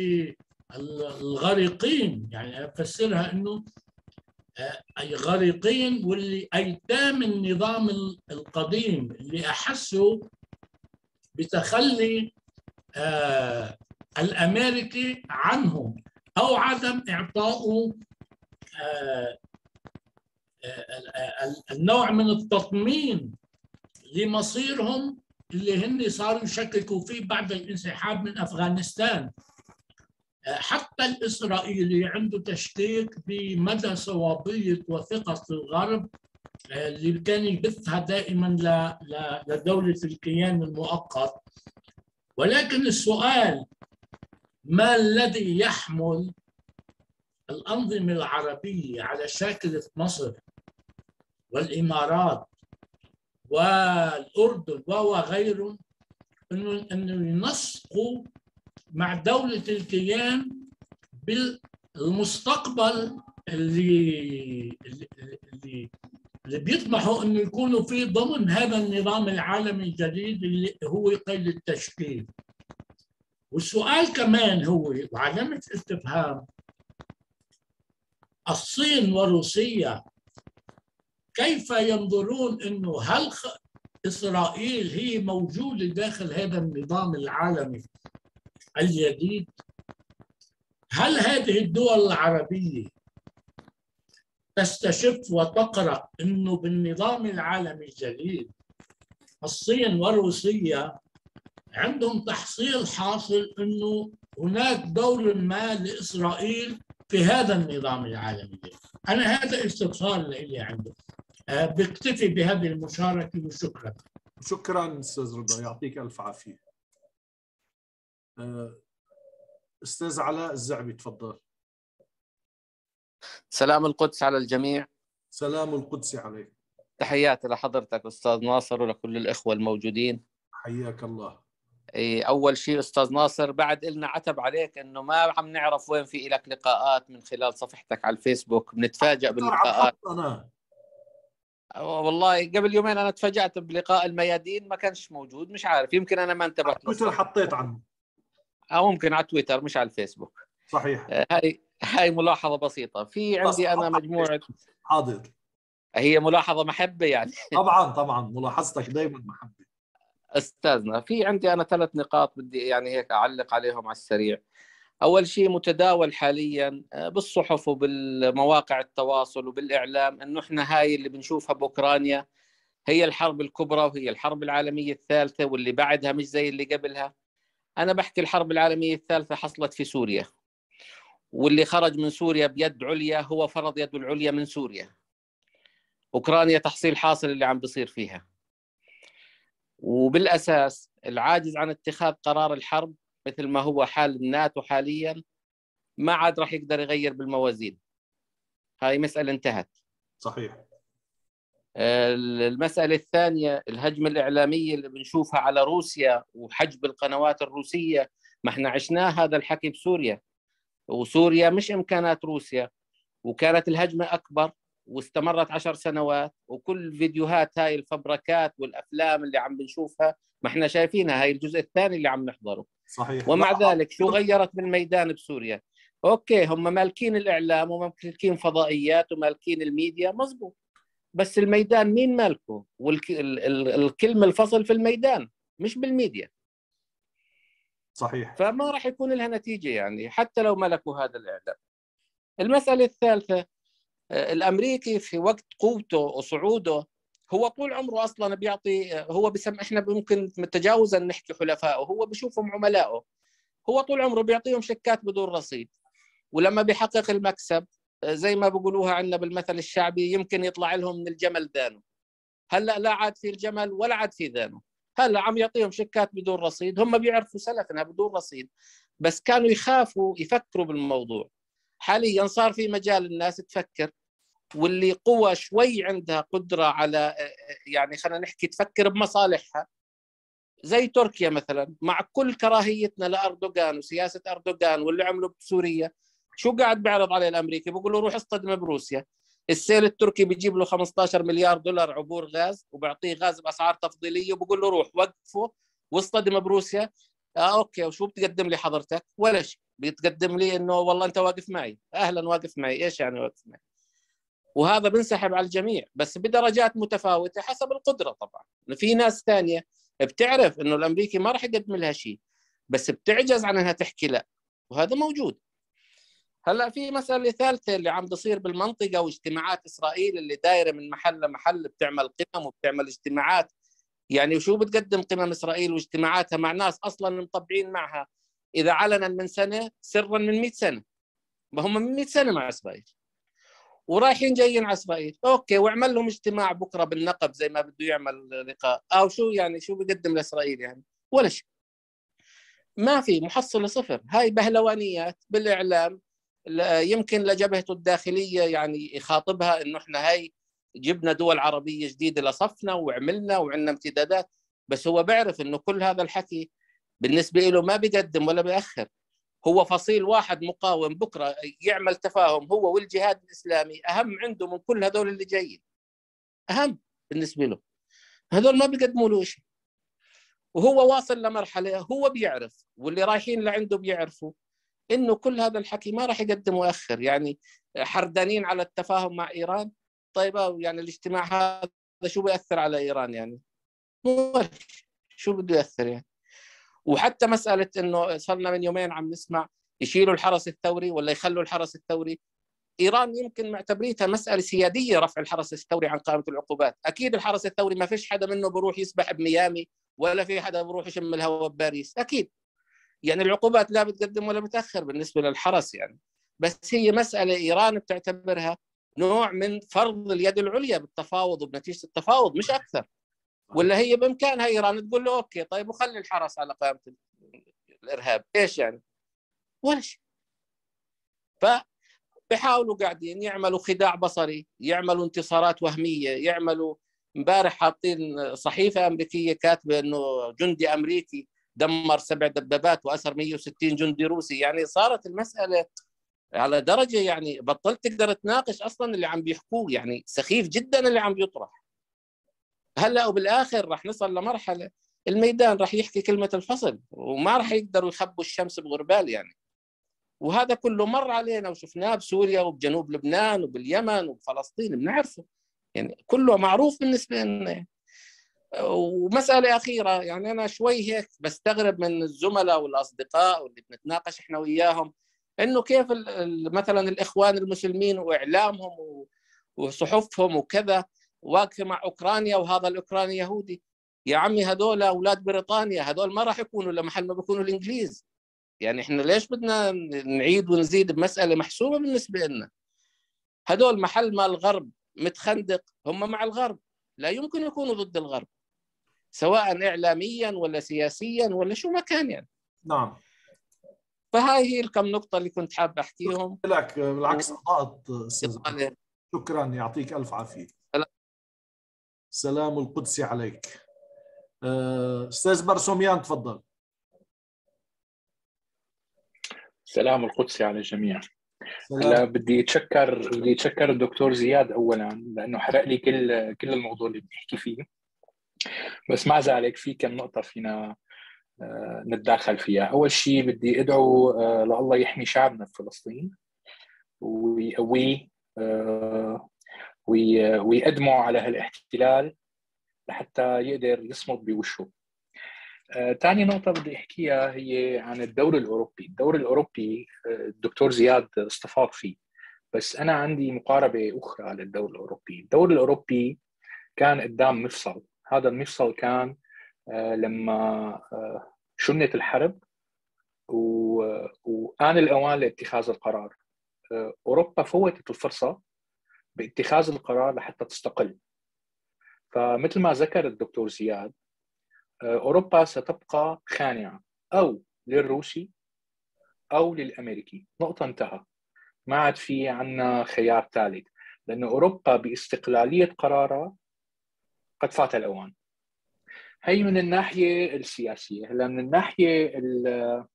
بالغريقين، يعني أفسرها إنه أي غريقين واللي أيتام النظام القديم اللي أحسوا بتخلي آه الأمريكي عنهم أو عدم إعطائه آه آه النوع من التطمين لمصيرهم اللي هن صاروا يشككوا فيه بعد الانسحاب من أفغانستان. حتى الإسرائيلي عنده تشكيك بمدى صوابية وثقة الغرب اللي كان يبثها دائما لدولة الكيان المؤقت. ولكن السؤال، ما الذي يحمل الأنظمة العربية على شاكلة مصر والإمارات والأردن وغيرهم إنه إنه ينسقوا مع دولة الكيان بالمستقبل اللي اللي اللي بيطمحوا انه يكونوا في ضمن هذا النظام العالمي الجديد اللي هو قيد التشكيل. والسؤال كمان هو وعلامة استفهام، الصين وروسيا كيف ينظرون انه هل اسرائيل هي موجودة داخل هذا النظام العالمي الجديد؟ هل هذه الدول العربية تستشف وتقرأ أنه بالنظام العالمي الجديد الصين وروسيا عندهم تحصيل حاصل أنه هناك دور ما لإسرائيل في هذا النظام العالمي الجديد؟ أنا هذا استفسار لي عنده. أه بكتفي بهذه المشاركة وشكرا. شكرا أستاذ رضا، يعطيك ألف عافية. أستاذ علاء الزعبي تفضل. سلام القدس على الجميع. سلام القدس عليك. تحياتي لحضرتك أستاذ ناصر ولكل الإخوة الموجودين. حياك الله. أول شيء أستاذ ناصر، بعد إلنا عتب عليك إنه ما عم نعرف وين في لك لقاءات من خلال صفحتك على الفيسبوك، بنتفاجأ باللقاءات. أنا والله قبل يومين أنا تفاجأت بلقاء الميادين ما كانش موجود، مش عارف، يمكن أنا ما انتبهت. تويتر حطيت عنه أو ممكن على تويتر مش على الفيسبوك. صحيح. هاي هاي ملاحظة بسيطة. في عندي أنا مجموعة. حاضر. هي ملاحظة محبة يعني. طبعا طبعا ملاحظتك دائما محبة. أستاذنا، في عندي أنا ثلاث نقاط بدي يعني هيك أعلق عليهم على السريع. أول شيء، متداول حاليا بالصحف وبالمواقع التواصل وبالإعلام إنه إحنا هاي اللي بنشوفها بأوكرانيا هي الحرب الكبرى وهي الحرب العالمية الثالثة واللي بعدها مش زي اللي قبلها. أنا بحكي الحرب العالمية الثالثة حصلت في سوريا، واللي خرج من سوريا بيد عليا هو فرض يده العليا من سوريا. أوكرانيا تحصيل حاصل اللي عم بيصير فيها، وبالأساس العاجز عن اتخاذ قرار الحرب مثل ما هو حال الناتو حاليا ما عاد راح يقدر يغير بالموازين. هاي مسألة انتهت. صحيح. المسألة الثانية، الهجمة الإعلامية اللي بنشوفها على روسيا وحجب القنوات الروسية، ما احنا عشناه هذا الحكي بسوريا، وسوريا مش إمكانات روسيا، وكانت الهجمة أكبر واستمرت عشر سنوات، وكل فيديوهات هاي الفبركات والأفلام اللي عم بنشوفها ما احنا شايفينها، هاي الجزء الثاني اللي عم نحضره. صحيح. ومع ذلك شو غيرت بالميدان بسوريا؟ اوكي هم مالكين الاعلام ومالكين فضائيات ومالكين الميديا، مزبوط، بس الميدان مين مالكه؟ والكلمه الفصل في الميدان مش بالميديا. صحيح. فما راح يكون لها نتيجه يعني حتى لو ملكوا هذا الاعلام. المساله الثالثه، الامريكي في وقت قوته وصعوده هو طول عمره اصلا بيعطي، هو بسم احنا ممكن تجاوزا نحكي حلفائه، هو بشوفهم عملائه، هو طول عمره بيعطيهم شيكات بدون رصيد، ولما بيحقق المكسب زي ما بيقولوها عندنا بالمثل الشعبي يمكن يطلع لهم من الجمل دانو. هلا لا عاد في الجمل ولا عاد في دانو، هلا عم يعطيهم شيكات بدون رصيد، هم بيعرفوا سلف انها بدون رصيد، بس كانوا يخافوا يفكروا بالموضوع. حاليا صار في مجال الناس تفكر، واللي قوى شوي عندها قدرة على يعني خلينا نحكي تفكر بمصالحها، زي تركيا مثلا، مع كل كراهيتنا لأردوغان وسياسة أردوغان واللي عمله بسوريا، شو قاعد بيعرض عليه الأمريكي؟ بيقول له روح اصطدم بروسيا. السيل التركي بيجيب له خمسة عشر مليار دولار عبور غاز وبيعطيه غاز بأسعار تفضيلية وبيقول له روح وقفه واصطدم بروسيا. آه أوكي، وشو بتقدم لي حضرتك؟ ولا شيء، بتقدم لي إنه والله أنت واقف معي، أهلا واقف معي، إيش يعني واقف معي؟ وهذا بنسحب على الجميع بس بدرجات متفاوتة حسب القدرة. طبعا في ناس ثانية بتعرف انه الامريكي ما راح يقدم لها شيء بس بتعجز عن انها تحكي لا، وهذا موجود. هلا في مسألة ثالثة اللي عم بصير بالمنطقة واجتماعات اسرائيل اللي دايرة من محل لمحل، بتعمل قمم وبتعمل اجتماعات. يعني وشو بتقدم قمم اسرائيل واجتماعاتها مع ناس اصلا مطبعين معها اذا علنا من سنة سرا من مئة سنة، ما هم من مئة سنة مع اسرائيل ورايحين جايين على اسرائيل. اوكي، واعمل لهم اجتماع بكره بالنقب زي ما بده يعمل لقاء، او شو يعني شو بيقدم لاسرائيل يعني؟ ولا شيء، ما في محصله صفر. هاي بهلوانيات بالاعلام، يمكن لجبهته الداخليه يعني يخاطبها انه احنا هاي جبنا دول عربيه جديده لصفنا وعملنا وعندنا امتدادات، بس هو بيعرف انه كل هذا الحكي بالنسبه له ما بيقدم ولا بيأخر. هو فصيل واحد مقاوم بكره يعمل تفاهم هو والجهاد الاسلامي اهم عنده من كل هذول اللي جايين، اهم بالنسبه له. هذول ما بيقدموا له شيء، وهو واصل لمرحله هو بيعرف واللي رايحين لعنده بيعرفوا انه كل هذا الحكي ما راح يقدم ويأخر. يعني حردانين على التفاهم مع ايران، طيب يعني الاجتماع هذا شو بيأثر على ايران؟ يعني شو بده يأثر يعني؟ وحتى مسألة إنه صرنا من يومين عم نسمع يشيلوا الحرس الثوري ولا يخلوا الحرس الثوري، إيران يمكن معتبريتها مسألة سيادية رفع الحرس الثوري عن قائمة العقوبات. أكيد الحرس الثوري ما فيش حدا منه بروح يسبح بميامي ولا في حدا بروح يشم الهواء بباريس، أكيد. يعني العقوبات لا بتقدم ولا بتأخر بالنسبة للحرس يعني، بس هي مسألة إيران بتعتبرها نوع من فرض اليد العليا بالتفاوض وبنتيجة التفاوض مش أكثر. ولا هي بامكانها ايران تقول له اوكي طيب وخلي الحرس على قائمه الارهاب، ايش يعني؟ ولا شيء. فبيحاولوا قاعدين يعملوا خداع بصري، يعملوا انتصارات وهميه، يعملوا امبارح حاطين صحيفه امريكيه كاتبه انه جندي امريكي دمر سبع دبابات واسر مئة وستين جندي روسي. يعني صارت المساله على درجه يعني بطلت تقدر تناقش اصلا اللي عم بيحكوه، يعني سخيف جدا اللي عم بيطرح. هلا وبالاخر راح نصل لمرحله الميدان راح يحكي كلمه الفصل وما راح يقدروا يخبوا الشمس بغربال يعني. وهذا كله مر علينا وشفناه بسوريا وبجنوب لبنان وباليمن وبفلسطين، بنعرفه يعني، كله معروف بالنسبه لنا. ومساله اخيره، يعني انا شوي هيك بستغرب من الزملاء والاصدقاء واللي بنتناقش احنا وياهم انه كيف مثلا الاخوان المسلمين واعلامهم وصحفهم وكذا واقفه مع اوكرانيا وهذا الاوكراني يهودي. يا عمي هذول اولاد بريطانيا، هذول ما راح يكونوا لمحل ما بيكونوا الانجليز. يعني احنا ليش بدنا نعيد ونزيد بمساله محسومه بالنسبه لنا؟ هذول محل ما الغرب متخندق هم مع الغرب، لا يمكن يكونوا ضد الغرب سواء اعلاميا ولا سياسيا ولا شو ما كان يعني. نعم. فهاي هي الكم نقطه اللي كنت حاب احكيهم. لك بالعكس اضاءت استاذ، و... شكرا، يعطيك الف عافيه. سلام القدسي عليك. استاذ برسوميان تفضل. سلام القدسي على الجميع. هلا بدي اتشكر بدي اتشكر الدكتور زياد اولا لانه حرق لي كل كل الموضوع اللي بنحكي فيه، بس مع ذلك في كم نقطه فينا نتداخل فيها. أول شيء بدي أدعو لله يحمي شعبنا في فلسطين ويقويه ويقدموا على هالاحتلال لحتى يقدر يصمد بوشه. ثاني نقطة بدي أحكيها هي عن الدور الأوروبي. الدور الأوروبي الدكتور زياد استفاض فيه، بس أنا عندي مقاربة أخرى للدور الأوروبي. الدور الأوروبي كان قدام مفصل، هذا المفصل كان لما شنت الحرب وآن الأوان لاتخاذ القرار. أوروبا فوتت الفرصة باتخاذ القرار لحتى تستقل. فمثل ما ذكر الدكتور زياد، أوروبا ستبقى خانعة أو للروسي أو للأمريكي، نقطة انتهى. ما عاد في عنا خيار ثالث، لأن أوروبا باستقلالية قرارها قد فات الأوان. هي من الناحية السياسية. هلا من الناحية ال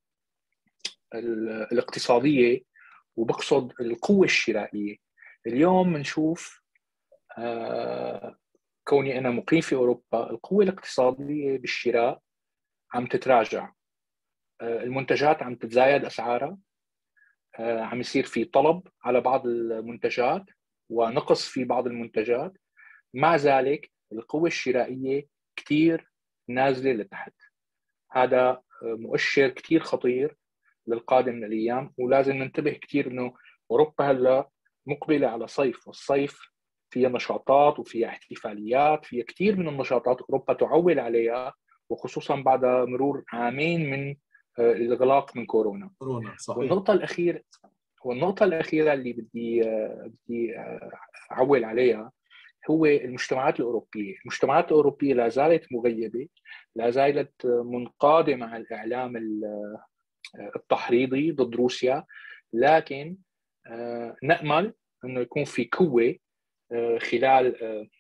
ال الاقتصادية، وبقصد القوة الشرائية. اليوم بنشوف آه كوني أنا مقيم في أوروبا، القوة الاقتصادية بالشراء عم تتراجع. آه المنتجات عم تتزايد أسعارها، آه عم يصير في طلب على بعض المنتجات ونقص في بعض المنتجات. مع ذلك القوة الشرائية كتير نازلة لتحت. هذا مؤشر كتير خطير للقادم من الأيام، ولازم ننتبه كتير إنه أوروبا هلا مقبلة على صيف، والصيف فيها نشاطات وفيها احتفاليات، فيها كتير من النشاطات أوروبا تعول عليها، وخصوصا بعد مرور عامين من الإغلاق من كورونا. كورونا صحيح. والنقطة الأخيرة والنقطة الأخيرة اللي بدي بدي أعول عليها هو المجتمعات الأوروبية. المجتمعات الأوروبية لا زالت مغيبة، لا زالت منقادة مع الإعلام التحريضي ضد روسيا، لكن نأمل أنه يكون في قوة خلال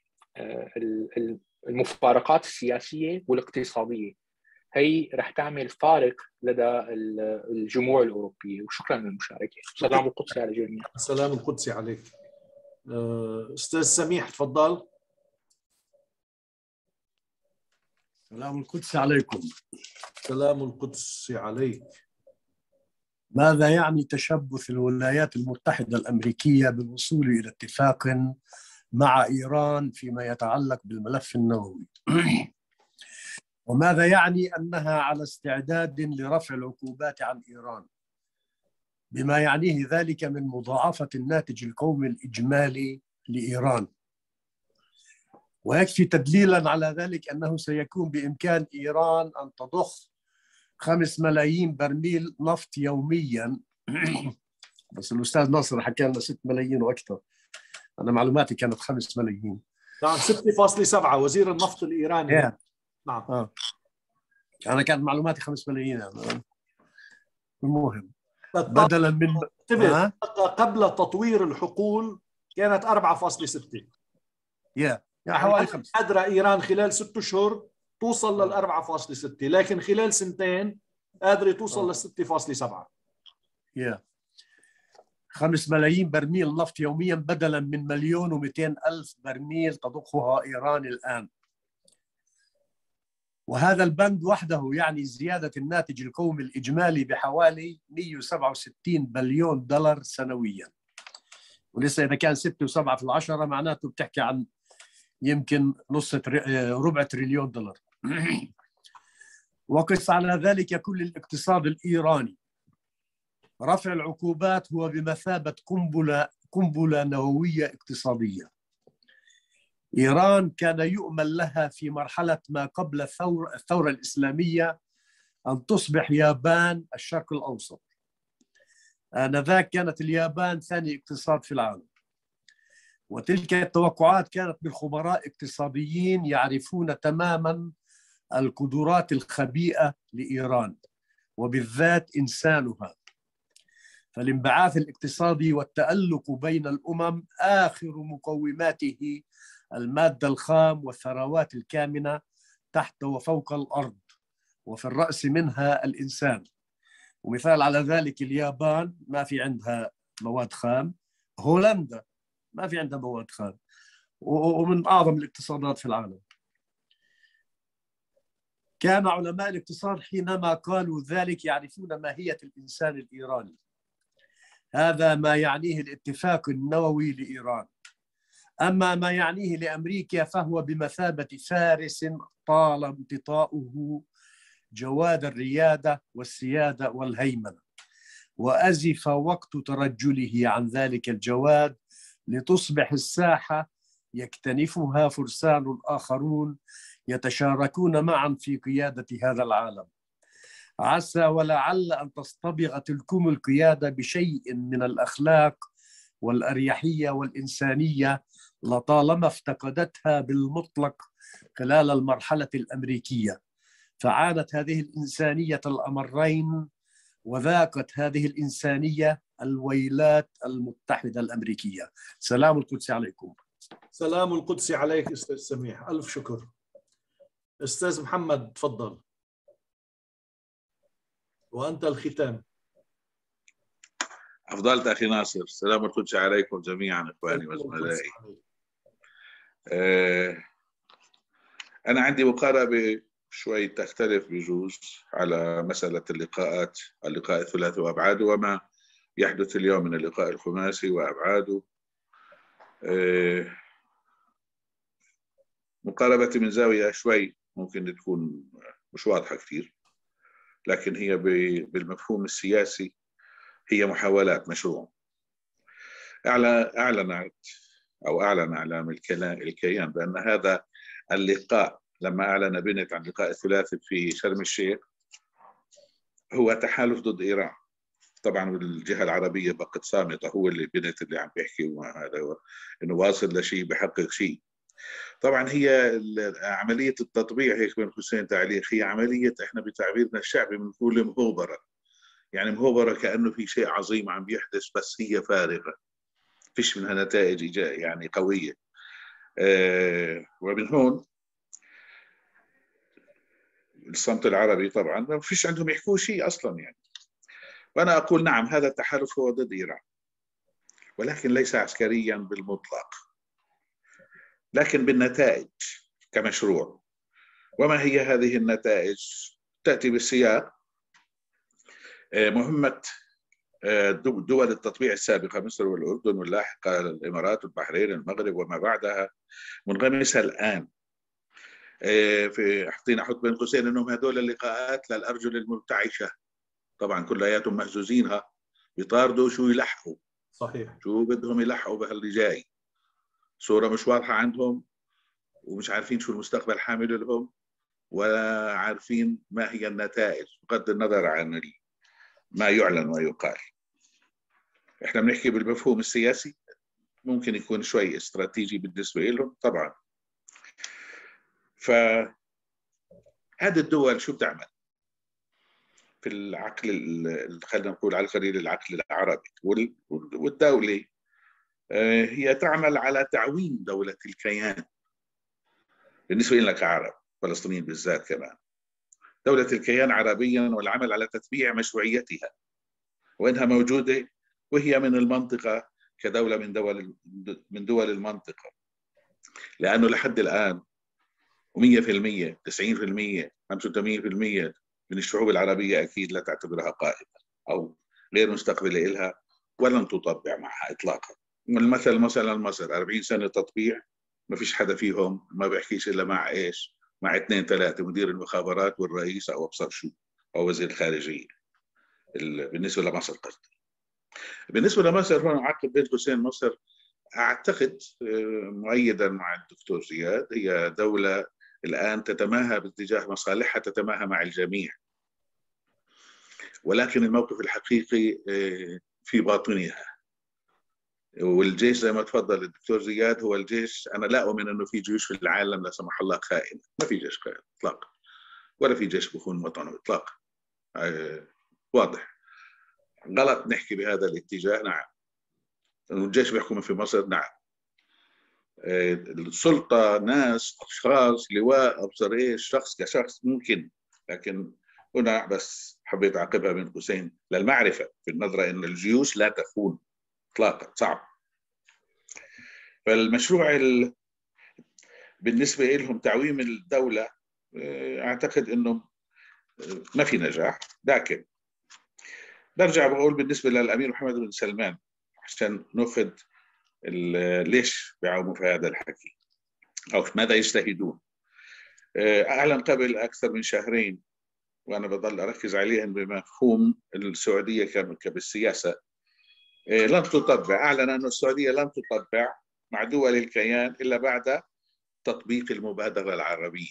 المفارقات السياسية والاقتصادية. هي رح تعمل فارق لدى الجموع الأوروبية. وشكرا للمشاركة. السلام القدسي على الجميع. السلام القدسي عليك. أستاذ سميح تفضل. السلام القدسي عليكم. السلام القدسي عليك. ماذا يعني تشبث الولايات المتحدة الأمريكية بالوصول إلى اتفاق مع إيران فيما يتعلق بالملف النووي؟ وماذا يعني أنها على استعداد لرفع العقوبات عن إيران، بما يعنيه ذلك من مضاعفة الناتج القومي الإجمالي لإيران؟ ويكفي تدليلا على ذلك أنه سيكون بإمكان إيران أن تضخ خمس ملايين برميل نفط يوميا. بس الأستاذ ناصر حكى لنا ست ملايين وأكثر، أنا معلوماتي كانت خمس ملايين. نعم ستة فاصلة سبعة وزير النفط الإيراني. yeah. نعم آه. أنا كانت معلوماتي خمس ملايين. المهم بدلا من آه؟ قبل تطوير الحقول كانت أربعة فاصلة ستة. yeah. يعني حوالي خمسة. قادرة إيران خلال ست أشهر توصل لل أربعة فاصلة ستة، لكن خلال سنتين قادرة توصل لل ستة فاصلة سبعة. yeah. خمس ملايين برميل نفط يوميا بدلا من مليون ومئتين ألف برميل تضخها إيران الآن. وهذا البند وحده يعني زيادة الناتج القومي الإجمالي بحوالي مئة وسبعة وستين بليون دولار سنويا. ولسه إذا كان ستة وسبعة في العشرة معناته بتحكي عن يمكن نص ربع تريليون دولار. وقس على ذلك كل الاقتصاد الإيراني. رفع العقوبات هو بمثابة قنبلة قنبلة نووية اقتصادية. إيران كان يؤمل لها في مرحلة ما قبل الثورة, الثورة الإسلامية أن تصبح يابان الشرق الأوسط. آنذاك كانت اليابان ثاني اقتصاد في العالم، وتلك التوقعات كانت من خبراء اقتصاديين يعرفون تماما القدرات الخبيئة لإيران وبالذات إنسانها. فالانبعاث الاقتصادي والتألق بين الأمم آخر مقوماته المادة الخام والثروات الكامنة تحت وفوق الأرض، وفي الرأس منها الإنسان. ومثال على ذلك اليابان ما في عندها مواد خام، هولندا ما في عندها مواد خام، ومن أعظم الاقتصادات في العالم. كان علماء الاقتصاد حينما قالوا ذلك يعرفون ماهية الإنسان الإيراني. هذا ما يعنيه الاتفاق النووي لإيران. أما ما يعنيه لأمريكا فهو بمثابة فارس طال امتطاؤه جواد الريادة والسيادة والهيمنة، وأزف وقت ترجله عن ذلك الجواد لتصبح الساحة يكتنفها فرسان آخرون يتشاركون معا في قيادة هذا العالم. عسى ولعل أن تصطبغ تلكم القيادة بشيء من الأخلاق والأريحية والإنسانية لطالما افتقدتها بالمطلق خلال المرحلة الأمريكية، فعانت هذه الإنسانية الأمرين وذاقت هذه الإنسانية الويلات المتحدة الأمريكية. سلام القدس عليكم. سلام القدس عليك أستاذ سميح، ألف شكر. أستاذ محمد تفضل، وأنت الختام. أفضلت أخي ناصر. سلام القدس عليكم جميعا إخواني وزملائي. أه أنا عندي مقاربة شوي تختلف بجوز على مسألة اللقاءات، اللقاء الثلاثي وأبعاده وما يحدث اليوم من اللقاء الخماسي وأبعاده. أه مقاربتي من زاوية شوي ممكن تكون مش واضحة كثير، لكن هي بالمفهوم السياسي هي محاولات مشروع. أعلنت أو أعلن إعلام الكيان بأن هذا اللقاء لما أعلن بنت عن اللقاء الثلاثي في شرم الشيخ هو تحالف ضد إيران. طبعا الجهة العربية بقت صامتة، هو اللي بنت اللي عم بيحكي وهذا إنه واصل لشيء بحقق شيء. طبعا هي عملية التطبيع هيك بن حسين تعليق، هي عملية احنا بتعبيرنا الشعبي بنقول مهوبرة، يعني مهوبرة كأنه في شيء عظيم عم بيحدث بس هي فارغة، فيش منها نتائج يعني قوية. آه ومن هون الصمت العربي طبعا ما فيش عندهم يحكوا شيء أصلا يعني. وأنا أقول نعم هذا التحالف هو ضد إيران، ولكن ليس عسكريا بالمطلق، لكن بالنتائج كمشروع. وما هي هذه النتائج؟ تأتي بالسياق مهمة دول التطبيع السابقة مصر والأردن واللاحقة الإمارات والبحرين المغرب وما بعدها منغمسة الآن في حطينا حط بين قوسين أنهم هذول اللقاءات للأرجل المرتعشة، طبعا كلياتهم مهزوزينها بيطاردوا شو يلحقوا. صحيح. شو بدهم يلحقوا بهاللي جاي، صورة مش واضحة عندهم ومش عارفين شو المستقبل حامل لهم ولا عارفين ما هي النتائج بغض النظر عن ما يعلن ويقال. احنا بنحكي بالمفهوم السياسي، ممكن يكون شوي استراتيجي بالنسبة لهم طبعا. فهذه الدول شو بتعمل في العقل، خلينا نقول على القليل العقل العربي والدولي؟ هي تعمل على تعويم دولة الكيان بالنسبة لنا كعرب فلسطينيين بالذات كمان. دولة الكيان عربيا والعمل على تتبيع مشروعيتها وإنها موجودة وهي من المنطقة كدولة من دول من دول المنطقة، لأنه لحد الآن ومية في المية تسعين في المية خمسة وثمانين في المية من الشعوب العربية أكيد لا تعتبرها قائمة أو غير مستقبلة إلها ولن تطبع معها إطلاقا. المثل مثلا مصر أربعين سنة تطبيع ما فيش حدا فيهم ما بيحكيش إلا مع إيش؟ مع اثنين ثلاثة، مدير المخابرات والرئيس أو أبصر شو أو وزير الخارجية بالنسبة لمصر قصدي. بالنسبة لمصر هون عقب بين قوسين مصر أعتقد مؤيدا مع الدكتور زياد هي دولة الآن تتماهى باتجاه مصالحها، تتماهى مع الجميع، ولكن الموقف الحقيقي في باطنها. والجيش زي ما تفضل الدكتور زياد هو الجيش، أنا لا أؤمن أنه في جيوش في العالم لا سمح الله خائنة، ما في جيش خائن إطلاقا، ولا في جيش بخون وطنه إطلاقا. آه واضح. غلط نحكي بهذا الاتجاه، نعم. الجيش بيحكم في مصر، نعم. آه السلطة ناس أشخاص لواء أبصر إيش شخص كشخص ممكن، لكن هنا بس حبيت أعقبها بين قوسين للمعرفة في النظرة أن الجيوش لا تخون إطلاقا، صعب. فالمشروع ال... بالنسبة لهم تعويم الدولة اعتقد انه ما في نجاح. لكن برجع بقول بالنسبه للامير محمد بن سلمان عشان ناخذ ليش بيعاوموا في هذا الحكي او ماذا يجتهدون. اعلن قبل اكثر من شهرين، وانا بضل اركز عليهم بمفهوم السعوديه بالسياسه لن تطبع. اعلن ان السعوديه لن تطبع مع دول الكيان الا بعد تطبيق المبادره العربيه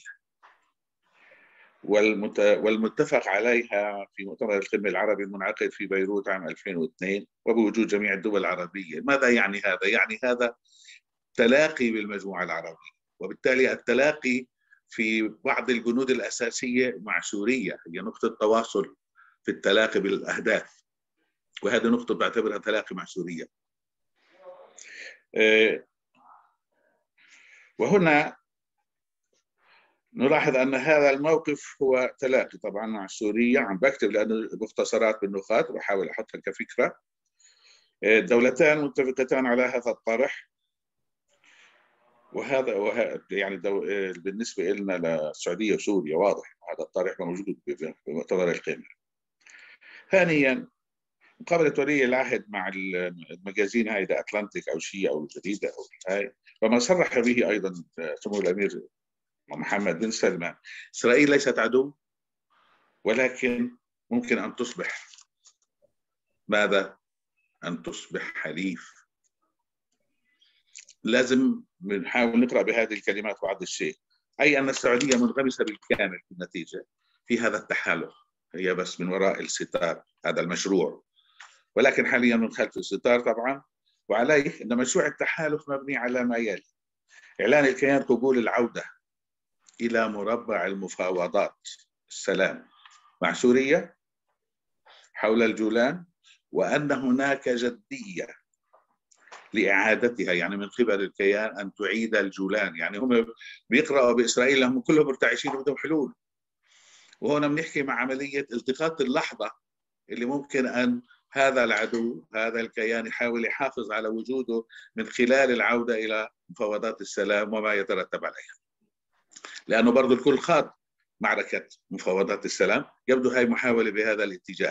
والمتفق عليها في مؤتمر القمه العربي المنعقد في بيروت عام ألفين واثنين وبوجود جميع الدول العربيه. ماذا يعني هذا؟ يعني هذا تلاقي بالمجموعه العربيه، وبالتالي التلاقي في بعض البنود الاساسيه مع سوريا هي نقطه تواصل في التلاقي بالاهداف، وهذه نقطه بعتبرها تلاقي مع سوريا. وهنا نلاحظ أن هذا الموقف هو تلاقي طبعا مع سوريا. عم بكتب لأنه مختصرات بالنقاط وبحاول أحطها كفكرة. الدولتان متفقتان على هذا الطرح، وهذا, وهذا يعني بالنسبة لنا للسعودية وسوريا واضح هذا الطرح موجود في مؤتمر القمة. ثانيا مقابلة ولي العهد مع المجازين هاي ذا أتلانتيك أو شيء أو الجديدة أو هاي، وما صرح به أيضا سمو الأمير محمد بن سلمان. إسرائيل ليست عدو، ولكن ممكن أن تصبح ماذا؟ أن تصبح حليف. لازم نحاول نقرأ بهذه الكلمات بعض الشيء، أي أن السعودية منغمسة بالكامل في النتيجة في هذا التحالف، هي بس من وراء الستار هذا المشروع، ولكن حاليا من خلف الستار طبعا. وعليه أن مشروع التحالف مبني على ما يلي: إعلان الكيان قبول العودة إلى مربع المفاوضات السلام مع سوريا حول الجولان، وأن هناك جدية لإعادتها، يعني من قبل الكيان أن تعيد الجولان. يعني هم بيقرأوا بإسرائيل هم كلهم مرتعشين وبدهم حلول، وهنا بنحكي مع عملية التقاط اللحظة اللي ممكن أن هذا العدو هذا الكيان يحاول يحافظ على وجوده من خلال العودة إلى مفاوضات السلام وما يترتب عليها، لأنه برضو الكل خاض معركة مفاوضات السلام. يبدو هاي محاولة بهذا الاتجاه.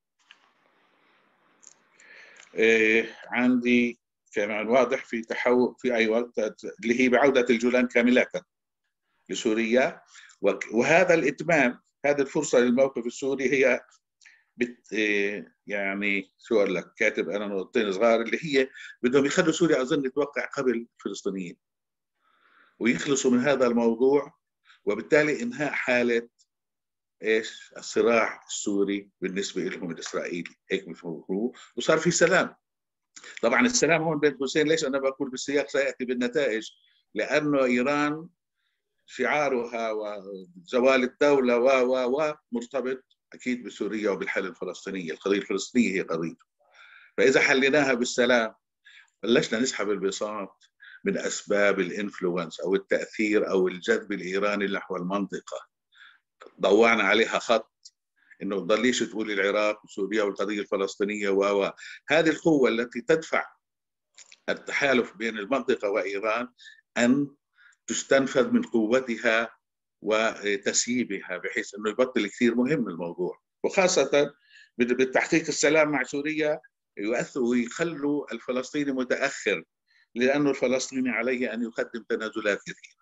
إيه عندي كمان واضح في تحول في أي وقت اللي هي بعودة الجولان كاملة لسوريا، وهذا الإتمام هذه الفرصة للموقف السوري هي بت يعني شو أقول لك، كاتب أنا نقطتين صغار اللي هي بدهم يخلوا سوريا أظن توقع قبل الفلسطينيين ويخلصوا من هذا الموضوع، وبالتالي إنهاء حالة إيش الصراع السوري بالنسبة لهم الإسرائيلي. هيك مفهوم، وصار في سلام. طبعا السلام هون بين قوسين، ليش أنا بقول بالسياق سيأتي بالنتائج؟ لأنه إيران شعارها وزوال الدولة و و و مرتبط أكيد بسوريا وبالحل الفلسطيني. القضية الفلسطينية هي قضيته، فإذا حليناها بالسلام بلشنا نسحب البساط من أسباب الإنفلونس أو التأثير أو الجذب الإيراني نحو المنطقة. ضوعنا عليها خط إنه تضليش تقول العراق وسوريا والقضية الفلسطينية و هذه القوة التي تدفع التحالف بين المنطقة وإيران أن تستنفذ من قوتها وتسييبها، بحيث أنه يبطل كثير مهم الموضوع، وخاصة بالتحقيق السلام مع سوريا يؤثروا ويخلوا الفلسطيني متأخر، لأنه الفلسطيني عليه أن يقدم تنازلات كثيرة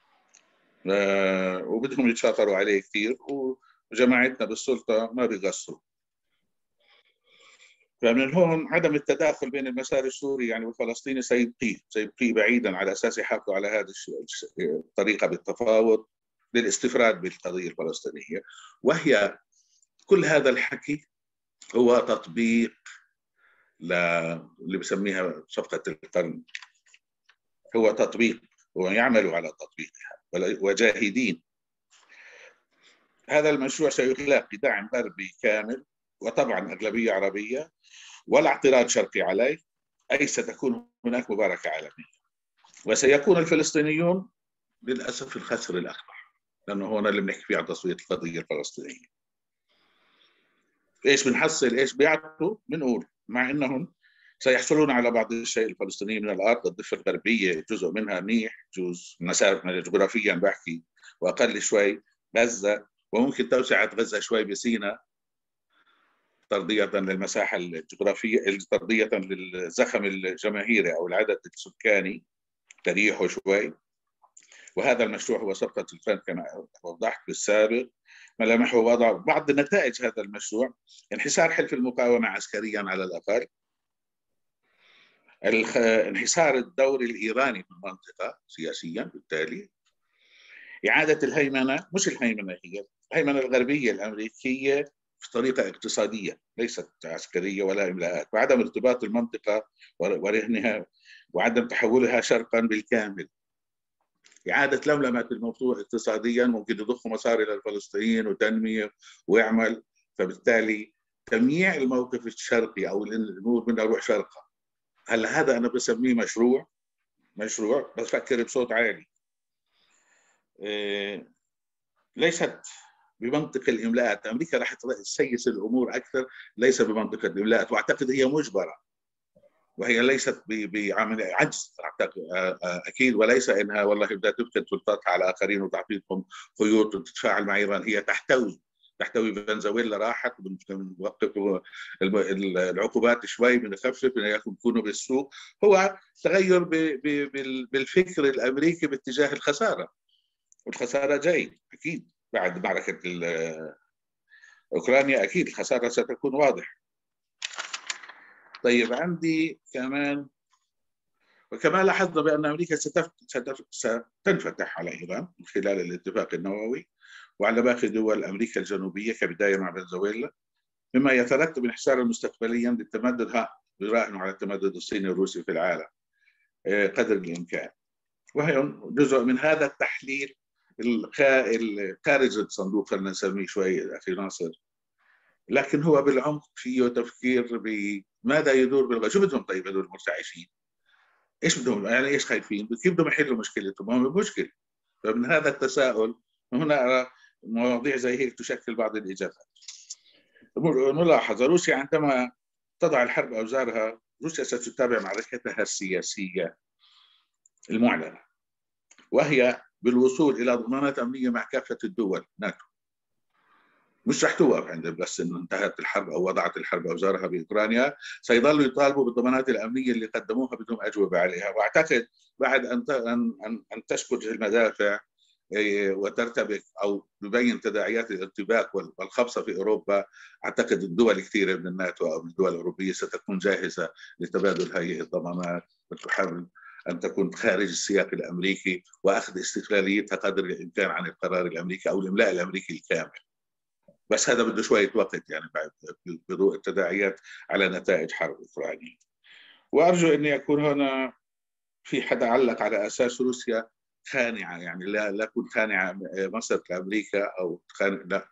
وبدهم يتشاطروا عليه كثير، وجماعتنا بالسلطة ما بيقصروا. فمن هون عدم التداخل بين المسار السوري يعني والفلسطيني سيبقيه سيبقيه بعيدا، على أساس يحافظوا على هذه الطريقة بالتفاوض للاستفراد بالقضية الفلسطينية. وهي كل هذا الحكي هو تطبيق اللي بسميها صفقة القرن، هو تطبيق، ويعملوا على تطبيقها وجاهدين. هذا المشروع سيلاقي دعم غربي كامل، وطبعا أغلبية عربية، ولا اعتراض شرقي عليه، أي ستكون هناك مباركة عالمية. وسيكون الفلسطينيون للأسف الخسر الأكبر، لأنه هنا اللي بنحكي فيه عن تصفية القضية الفلسطينية. إيش بنحصل؟ إيش بيعطوا؟ بنقول مع أنهم سيحصلون على بعض الشيء الفلسطينيين من الأرض، الضفة الغربية جزء منها منيح، جزء مسافة جغرافيا بحكي واقل شوي غزه، وممكن توسعه غزه شوي بسيناء ترضيه للمساحه الجغرافيه، ترضيه للزخم الجماهيري او العدد السكاني تريحه شوي. وهذا المشروع هو صفقه الفن كما وضحت بالسابق. ملامحه وضع بعض نتائج هذا المشروع: انحسار حلف المقاومه عسكريا على الاقل، انحسار الدور الايراني في المنطقه سياسيا، بالتالي اعاده الهيمنه، مش الهيمنه هي الهيمنه الغربيه الامريكيه في طريقه اقتصاديه ليست عسكريه ولا املاءات، وعدم ارتباط المنطقه ورهنها وعدم تحولها شرقا بالكامل. إعادة لملمة الموضوع اقتصاديا، ممكن يضخ مصاري للفلسطينيين وتنمية ويعمل، فبالتالي تمييع الموقف الشرقي أو الأمور بدنا نروح شرقا. هلا هذا أنا بسميه مشروع مشروع بفكر بصوت عالي. إيه ليست بمنطق الإملاءات، أمريكا راح تسيس الأمور أكثر، ليس بمنطق الإملاءات، وأعتقد هي مجبرة وهي ليست بعمل عجز اعتقد اكيد، وليس انها والله بدها تفقد سلطاتها على اخرين وتعطيهم خيوط وتتفاعل مع ايران. هي تحتوي تحتوي فنزويلا راحت، بنوقف العقوبات شوي، بنخفف يكونوا بالسوق. هو تغير بالفكر الامريكي باتجاه الخساره، والخساره جاي اكيد بعد معركه اوكرانيا، اكيد الخساره ستكون واضحه. طيب عندي كمان، وكما لاحظنا بأن أمريكا ستنفتح على إيران من خلال الاتفاق النووي وعلى باقي دول أمريكا الجنوبية كبداية مع فنزويلا، مما يترتب انحسارا مستقبليا للتمدد، ها يراهن على التمدد الصيني الروسي في العالم قدر الإمكان. وهي جزء من هذا التحليل الخارج الصندوق، خلينا نسميه شوي أخي ناصر، لكن هو بالعمق فيه تفكير بماذا يدور بالغرب. شو بدهم طيب هذول المرتعشين؟ ايش بدهم؟ يعني ايش خايفين؟ كيف بدهم يحلوا مشكلتهم؟ ما هو مشكله. فمن هذا التساؤل هنا أرى مواضيع زي هيك تشكل بعض الاجابات. ملاحظه: روسيا عندما تضع الحرب اوزارها، روسيا ستتابع معركتها السياسيه المعلنه، وهي بالوصول الى ضمانات امنيه مع كافه الدول ناتو. مش رح توقف عند بس انه انتهت الحرب او وضعت الحرب اوزارها باوكرانيا، سيظلوا يطالبوا بالضمانات الامنيه اللي قدموها بدون اجوبه عليها. واعتقد بعد ان ان ان تشكل المدافع وترتبك او تبين تداعيات الارتباك والخبصه في اوروبا، اعتقد الدول كثيره من الناتو او من الدول الاوروبيه ستكون جاهزه لتبادل هذه الضمانات، وتحاول ان تكون خارج السياق الامريكي واخذ استقلاليتها قدر الامكان عن القرار الامريكي او الاملاء الامريكي الكامل. بس هذا بده شويه وقت يعني بعد بضوء التداعيات على نتائج حرب اوكرانيا. وارجو اني اكون هنا في حدا علق على اساس روسيا خانعه، يعني لا لا تكون خانعه مصر كامريكا او خانع، لا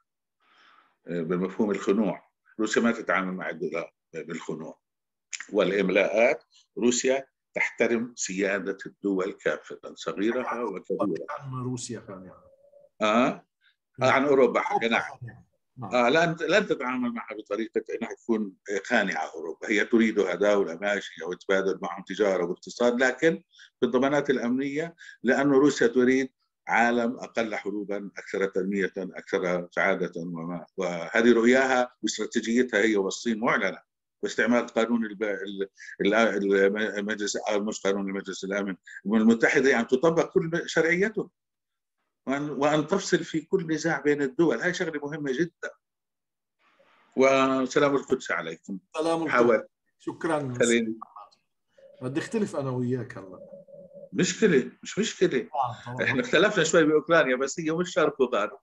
بمفهوم الخنوع. روسيا ما تتعامل مع الدولار بالخنوع والاملاءات. روسيا تحترم سياده الدول كافه صغيرها وكبيرها. روسيا خانعه اه عن اوروبا نعم. آه لن لن تتعامل معها بطريقه انها تكون خانعه اوروبا، هي تريدها دوله ماشيه وتبادل معهم تجاره واقتصاد، لكن بالضمانات الامنيه، لانه روسيا تريد عالم اقل حروبا، اكثر تنميه، اكثر سعاده، وما وهذه رؤياها واستراتيجيتها هي والصين معلنه، واستعمال قانون المجلس مش قانون المجلس الامن الامم المتحده، يعني تطبق كل شرعيته وأن تفصل في كل نزاع بين الدول. هاي شغلة مهمة جدا. وسلام القدس عليكم. سلام القدس. شكرا. خليني بدي اختلف أنا وياك هلا. مشكلة مش مشكلة. آه احنا اختلفنا شوي بأوكرانيا، بس هي مش شرق وغرب.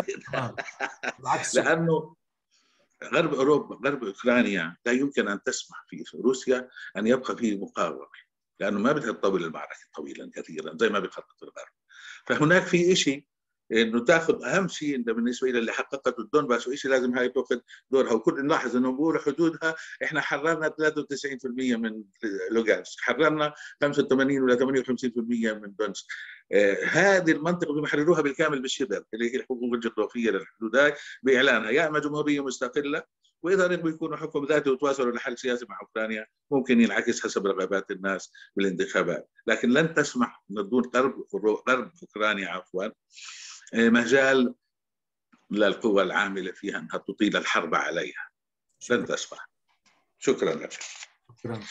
لأنه غرب أوروبا، غرب أوكرانيا لا يمكن أن تسمح في روسيا أن يبقى فيه مقاومة، لأنه ما بدها تطول المعركة طويلا كثيرا زي ما بيخطط الغرب. فهناك في شيء انه تاخذ اهم شيء انت بالنسبه الى اللي حققته الدونباس، وشيء لازم هاي تاخذ دورها. وكل نلاحظ انه بيقولوا حدودها احنا حررنا ثلاثة وتسعين بالمئة من لوغانسك، حررنا خمسة وثمانين ولا ثمانية وخمسين بالمئة من دونسك. آه هذه المنطقه بيحرروها بالكامل بالشبر، اللي هي الحقوق الجغرافيه للحدود هاي باعلانها، يا اما جمهوريه مستقله، واذا رغبوا يكونوا حكم ذاتي وتواصلوا لحل سياسي مع اوكرانيا ممكن ينعكس حسب رغبات الناس بالانتخابات، لكن لن تسمح ان تكون غرب غرب اوكرانيا عفوا مجال للقوى العاملة فيها أنها تطيل الحرب عليها، لن تسمح. شكرا لك. شكرا.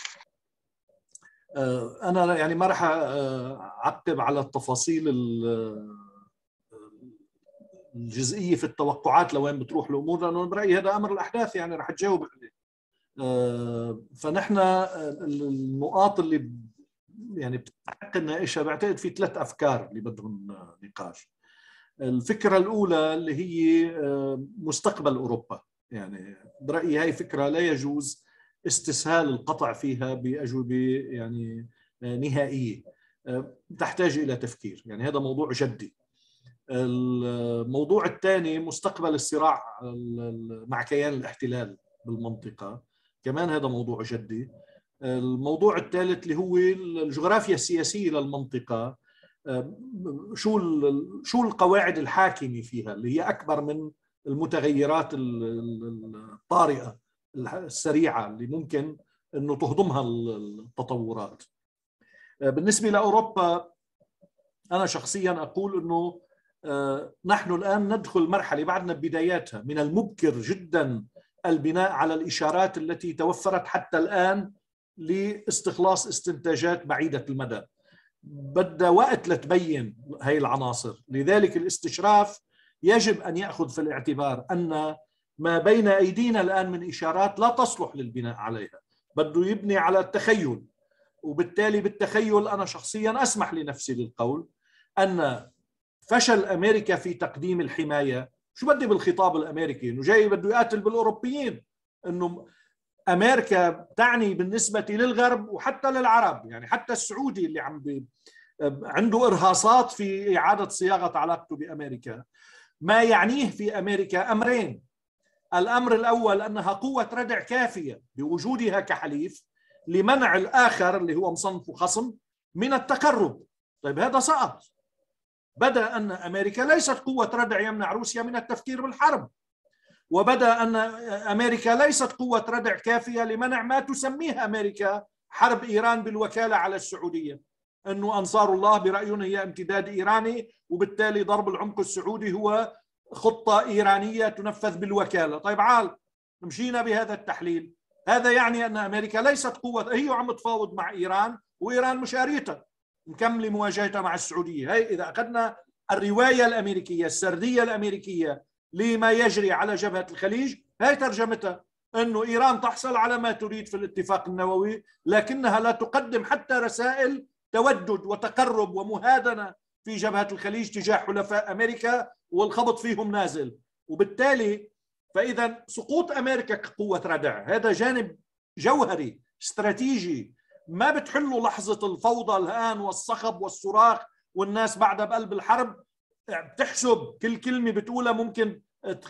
أنا يعني ما راح أعقب على التفاصيل الجزئية في التوقعات لوين بتروح الأمور، لأنه برأيي هذا أمر الأحداث يعني راح تجاوب عليه. فنحن النقاط اللي يعني بتحق نناقشها بعتقد في ثلاث أفكار اللي بدهم نقاش. الفكرة الأولى اللي هي مستقبل أوروبا، يعني برأيي هاي فكرة لا يجوز استسهال القطع فيها بأجوبة يعني نهائية، تحتاج إلى تفكير، يعني هذا موضوع جدي. الموضوع الثاني مستقبل الصراع مع كيان الاحتلال بالمنطقة، كمان هذا موضوع جدي. الموضوع الثالث اللي هو الجغرافيا السياسية للمنطقة، شو شو القواعد الحاكمة فيها اللي هي أكبر من المتغيرات الطارئة السريعة اللي ممكن أنه تهضمها التطورات. بالنسبة لأوروبا أنا شخصيا أقول أنه نحن الآن ندخل مرحلة بعدنا ببداياتها، من المبكر جدا البناء على الإشارات التي توفرت حتى الآن لاستخلاص استنتاجات بعيدة المدى. بدها وقت لتبين هاي العناصر، لذلك الاستشراف يجب أن يأخذ في الاعتبار أن ما بين أيدينا الآن من إشارات لا تصلح للبناء عليها، بده يبني على التخيل. وبالتالي بالتخيل أنا شخصيا أسمح لنفسي للقول أن فشل أمريكا في تقديم الحماية، شو بدي بالخطاب الأمريكي إنه جاي بده يقاتل بالأوروبيين، إنه أمريكا تعني بالنسبة للغرب وحتى للعرب، يعني حتى السعودي اللي عم بي عنده إرهاصات في إعادة صياغة علاقته بأمريكا، ما يعنيه في أمريكا أمرين. الأمر الأول أنها قوة ردع كافية بوجودها كحليف لمنع الآخر اللي هو مصنف خصم من التقرب. طيب هذا سقط، بدأ أن أمريكا ليست قوة ردع يمنع روسيا من التفكير بالحرب، وبدأ أن أمريكا ليست قوة ردع كافية لمنع ما تسميه أمريكا حرب إيران بالوكالة على السعودية، أنه أنصار الله برأيهم هي امتداد إيراني، وبالتالي ضرب العمق السعودي هو خطة إيرانية تنفذ بالوكالة. طيب عال مشينا بهذا التحليل، هذا يعني أن أمريكا ليست قوة، هي عم تفاوض مع إيران وإيران مش قاريتها مكملة مواجهتها مع السعودية. هي إذا أخذنا الرواية الأمريكية السردية الأمريكية لما يجري على جبهة الخليج، هي ترجمتها أنه إيران تحصل على ما تريد في الاتفاق النووي، لكنها لا تقدم حتى رسائل تودد وتقرب ومهادنة في جبهة الخليج تجاه حلفاء أمريكا، والخبط فيهم نازل. وبالتالي فإذا سقوط أمريكا كقوة ردع هذا جانب جوهري استراتيجي ما بتحله لحظة الفوضى الآن والصخب والصراخ والناس بعدها بقلب الحرب بتحسب كل كلمة بتقولها ممكن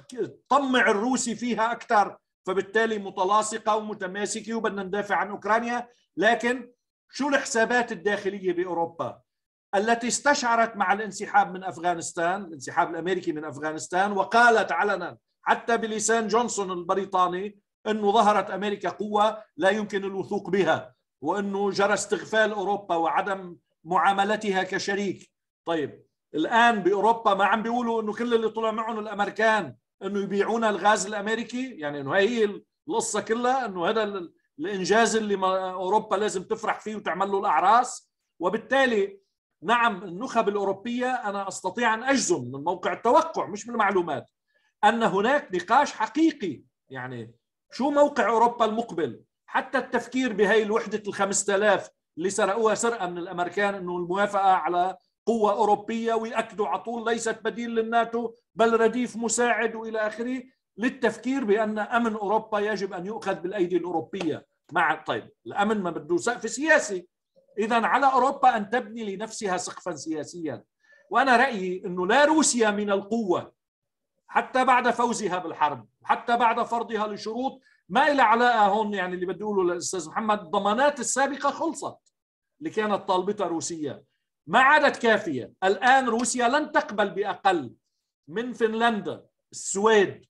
تطمع الروسي فيها أكثر، فبالتالي متلاصقة ومتماسكة وبدنا ندافع عن أوكرانيا. لكن شو الحسابات الداخلية بأوروبا التي استشعرت مع الانسحاب من أفغانستان، الانسحاب الأمريكي من أفغانستان، وقالت علنا حتى بلسان جونسون البريطاني أنه ظهرت أمريكا قوة لا يمكن الوثوق بها، وأنه جرى استغفال أوروبا وعدم معاملتها كشريك. طيب الآن بأوروبا ما عم بيقولوا أنه كل اللي طلع معهم الأمريكان أنه يبيعونا الغاز الأمريكي، يعني أنه هي القصة كلها، أنه هذا الإنجاز اللي ما أوروبا لازم تفرح فيه وتعمل له الأعراس. وبالتالي نعم النخب الأوروبية أنا أستطيع أن أجزم من موقع التوقع مش من المعلومات أن هناك نقاش حقيقي، يعني شو موقع أوروبا المقبل، حتى التفكير بهاي الوحدة الخمسة آلاف اللي سرقوها سرقة من الأمريكان، أنه الموافقة على قوة أوروبية ويأكدوا على طول ليست بديل للناتو بل رديف مساعد وإلى آخره، للتفكير بأن أمن أوروبا يجب أن يؤخذ بالأيدي الأوروبية مع. طيب الأمن ما بده سقف سياسي، إذن على أوروبا أن تبني لنفسها سقفا سياسيا. وأنا رأيي أنه لا روسيا من القوة حتى بعد فوزها بالحرب، حتى بعد فرضها لشروط ما إلى علاقة هون، يعني اللي بدي أقوله للأستاذ محمد الضمانات السابقة خلصت اللي كانت طالبتها روسيا ما عادت كافية. الآن روسيا لن تقبل بأقل من فنلندا، السويد،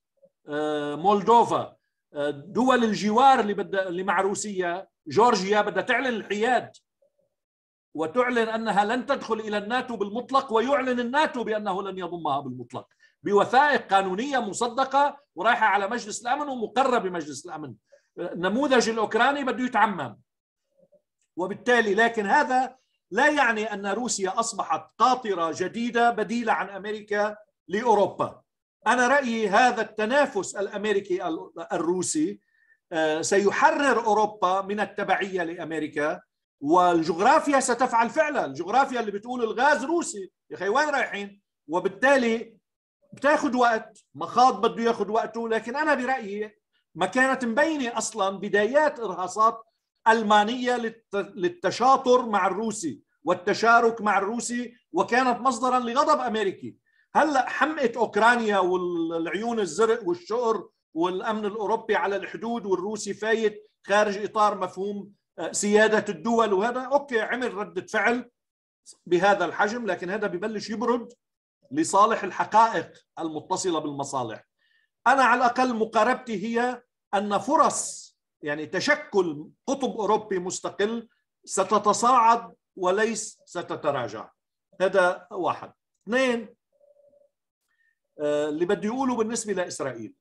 مولدوفا، دول الجوار اللي بدها اللي مع روسيا، جورجيا بدها تعلن الحياد. وتعلن أنها لن تدخل إلى الناتو بالمطلق، ويعلن الناتو بأنه لن يضمها بالمطلق بوثائق قانونية مصدقة ورايحة على مجلس الأمن ومقرة بمجلس الأمن. النموذج الأوكراني بده يتعمم. وبالتالي لكن هذا لا يعني أن روسيا أصبحت قاطرة جديدة بديلة عن أمريكا لأوروبا. أنا رأيي هذا التنافس الأمريكي الروسي سيحرر أوروبا من التبعية لأمريكا، والجغرافيا ستفعل فعلا. الجغرافيا اللي بتقول الغاز روسي، يا أخي وين رايحين؟ وبالتالي بتاخذ وقت، مخاض بده ياخذ وقته. لكن أنا برأيي ما كانت مبينة أصلا بدايات إرهاصات ألمانية للتشاطر مع الروسي والتشارك مع الروسي، وكانت مصدرا لغضب أمريكي. هلأ حمقة أوكرانيا والعيون الزرق والشقر والأمن الأوروبي على الحدود والروسي فايت خارج إطار مفهوم سيادة الدول، وهذا أوكي عمل ردة فعل بهذا الحجم، لكن هذا ببلش يبرد لصالح الحقائق المتصلة بالمصالح. أنا على الأقل مقاربتي هي أن فرص يعني تشكل قطب أوروبي مستقل ستتصاعد وليس ستتراجع. هذا واحد. اثنين، اللي بدي يقوله بالنسبة لإسرائيل،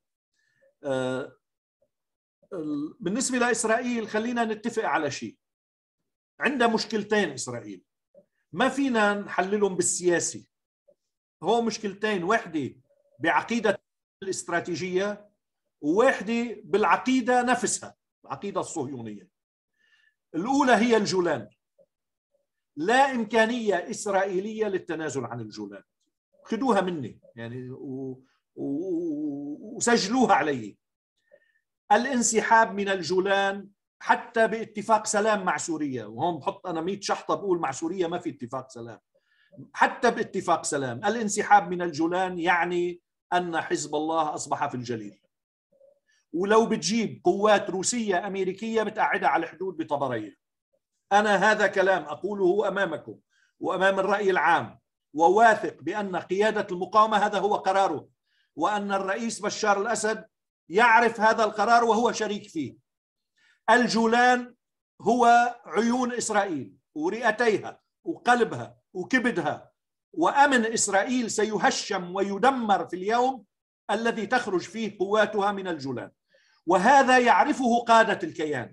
بالنسبة لإسرائيل خلينا نتفق على شيء. عندها مشكلتين إسرائيل ما فينا نحللهم بالسياسي. هو مشكلتين، واحدة بعقيدة الاستراتيجية وواحدة بالعقيدة نفسها، العقيدة الصهيونية. الأولى هي الجولان. لا إمكانية إسرائيلية للتنازل عن الجولان، خدوها مني يعني و... و... وسجلوها علي. الانسحاب من الجولان حتى باتفاق سلام مع سوريا، وهم بحط أنا مئة شحطة بقول مع سوريا ما في اتفاق سلام، حتى باتفاق سلام الانسحاب من الجولان يعني أن حزب الله أصبح في الجليل. ولو بتجيب قوات روسية أمريكية بتقعدها على الحدود بطبرية. أنا هذا كلام أقوله أمامكم وأمام الرأي العام، وواثق بأن قيادة المقاومة هذا هو قراره، وأن الرئيس بشار الأسد يعرف هذا القرار وهو شريك فيه. الجولان هو عيون إسرائيل ورئتيها وقلبها وكبدها، وأمن إسرائيل سيهشم ويدمر في اليوم الذي تخرج فيه قواتها من الجولان، وهذا يعرفه قادة الكيان.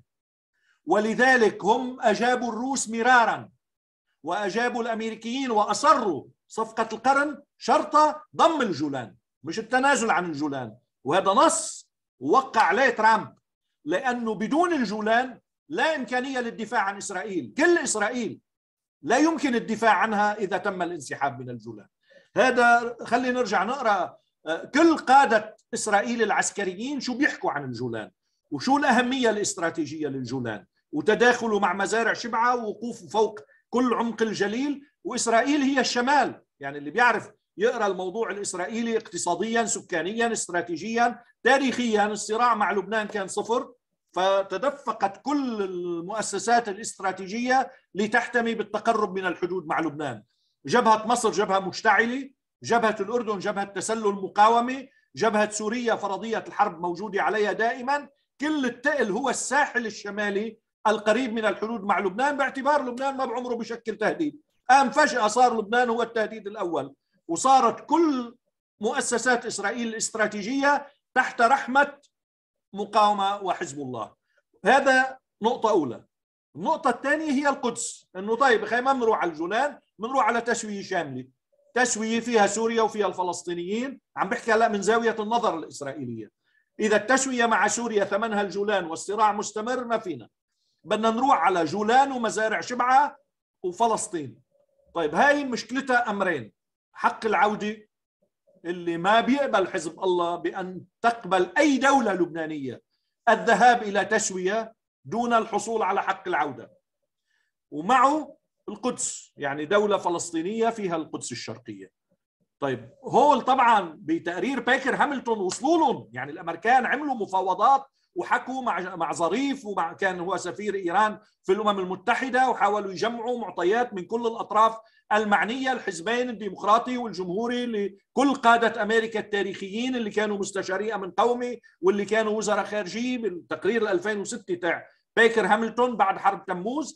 ولذلك هم أجابوا الروس مرارا وأجابوا الأمريكيين وأصروا صفقة القرن شرطة ضم الجولان مش التنازل عن الجولان، وهذا نص وقع عليه ترامب، لأنه بدون الجولان لا إمكانية للدفاع عن إسرائيل. كل إسرائيل لا يمكن الدفاع عنها إذا تم الانسحاب من الجولان. هذا خلي نرجع نقرأ كل قادة إسرائيل العسكريين شو بيحكوا عن الجولان وشو الأهمية الاستراتيجية للجولان، وتداخله مع مزارع شبعة ووقوفه فوق كل عمق الجليل. وإسرائيل هي الشمال، يعني اللي بيعرف يقرأ الموضوع الإسرائيلي اقتصاديا سكانيا استراتيجيا تاريخيا. الصراع مع لبنان كان صفر، فتدفقت كل المؤسسات الاستراتيجية لتحتمي بالتقرب من الحدود مع لبنان. جبهة مصر جبهة مشتعلة، جبهة الأردن جبهة تسلل مقاومة، جبهة سوريا فرضية الحرب موجودة عليها دائما. كل التقل هو الساحل الشمالي القريب من الحدود مع لبنان، باعتبار لبنان ما بعمره بشكل تهديد. قام فجأة صار لبنان هو التهديد الأول، وصارت كل مؤسسات إسرائيل الاستراتيجية تحت رحمة مقاومة وحزب الله. هذا نقطة أولى. النقطة الثانية هي القدس، إنه طيب خلينا ما بنروح على الجولان، بنروح على تسوية شاملة، تسوية فيها سوريا وفيها الفلسطينيين. عم بحكي هلا من زاوية النظر الإسرائيلية. إذا التسوية مع سوريا ثمنها الجولان والصراع مستمر ما فينا، بدنا نروح على جولان ومزارع شبعة وفلسطين. طيب هاي مشكلتها أمرين: حق العودة اللي ما بيقبل حزب الله بأن تقبل أي دولة لبنانية الذهاب إلى تسوية دون الحصول على حق العودة، ومعه القدس يعني دولة فلسطينية فيها القدس الشرقية. طيب هول طبعا بتقرير باكر هاملتون وصلوا لهم، يعني الأمريكان عملوا مفاوضات وحكوا مع مع ظريف، ومع كان هو سفير إيران في الأمم المتحدة، وحاولوا يجمعوا معطيات من كل الأطراف المعنية، الحزبين الديمقراطي والجمهوري، لكل قادة أمريكا التاريخيين اللي كانوا مستشاري أمن قومي واللي كانوا وزراء خارجية بالتقرير ألفين وستة تاع باكر هاملتون بعد حرب تموز.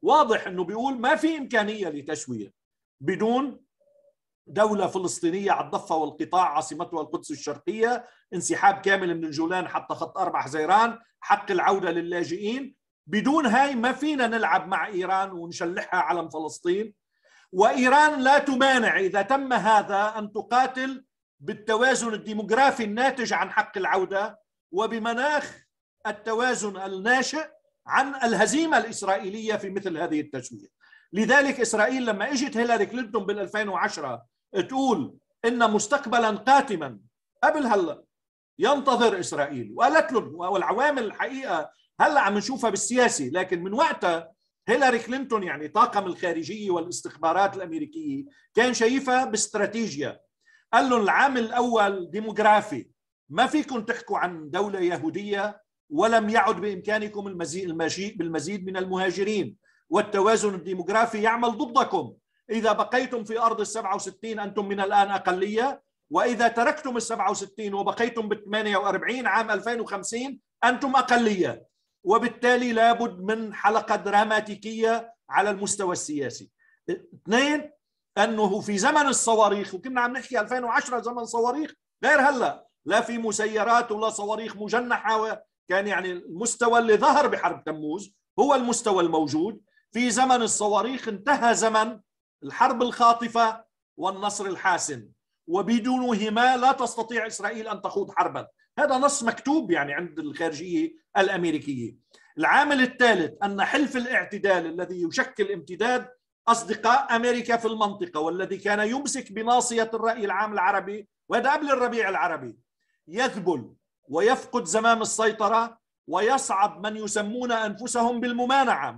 واضح أنه بيقول ما في إمكانية لتسوية بدون دولة فلسطينية على الضفة والقطاع عاصمتها القدس الشرقية، انسحاب كامل من الجولان حتى خط أربع حزيران، حق العودة للاجئين. بدون هاي ما فينا نلعب مع إيران ونشلحها علم فلسطين. وإيران لا تمانع إذا تم هذا أن تقاتل بالتوازن الديموغرافي الناتج عن حق العودة وبمناخ التوازن الناشئ عن الهزيمة الإسرائيلية في مثل هذه التسوية. لذلك إسرائيل لما اجت هيلاري كلينتون بال ألفين وعشرة تقول إن مستقبلا قاتما قبل هلا ينتظر إسرائيل، وقالت له، والعوامل الحقيقة هلا عم نشوفها بالسياسي، لكن من وقتها هيلاري كلينتون يعني طاقم الخارجية والاستخبارات الأمريكية كان شايفها باستراتيجيا. قال لهم العامل الأول ديموغرافي، ما فيكم تحكوا عن دولة يهودية ولم يعد بإمكانكم المزيد المجيء بالمزيد من المهاجرين، والتوازن الديموغرافي يعمل ضدكم. إذا بقيتم في أرض السبعة وستين أنتم من الآن أقلية، وإذا تركتم السبعة وستين وبقيتم بالثمانية وأربعين عام ألفين وخمسين أنتم أقلية، وبالتالي لابد من حلقة دراماتيكية على المستوى السياسي. اثنين، أنه في زمن الصواريخ، وكنا عم نحكي ألفين وعشرة زمن صواريخ غير هلأ، لا في مسيرات ولا صواريخ مجنحة، كان يعني المستوى اللي ظهر بحرب تموز هو المستوى الموجود. في زمن الصواريخ انتهى زمن الحرب الخاطفة والنصر الحاسم، وبدونهما لا تستطيع إسرائيل أن تخوض حربا. هذا نص مكتوب يعني عند الخارجية الأمريكية. العامل الثالث أن حلف الاعتدال الذي يشكل امتداد أصدقاء أمريكا في المنطقة، والذي كان يمسك بناصية الرأي العام العربي، وهذا قبل الربيع العربي، يذبل ويفقد زمام السيطرة، ويصعد من يسمون أنفسهم بالممانعة،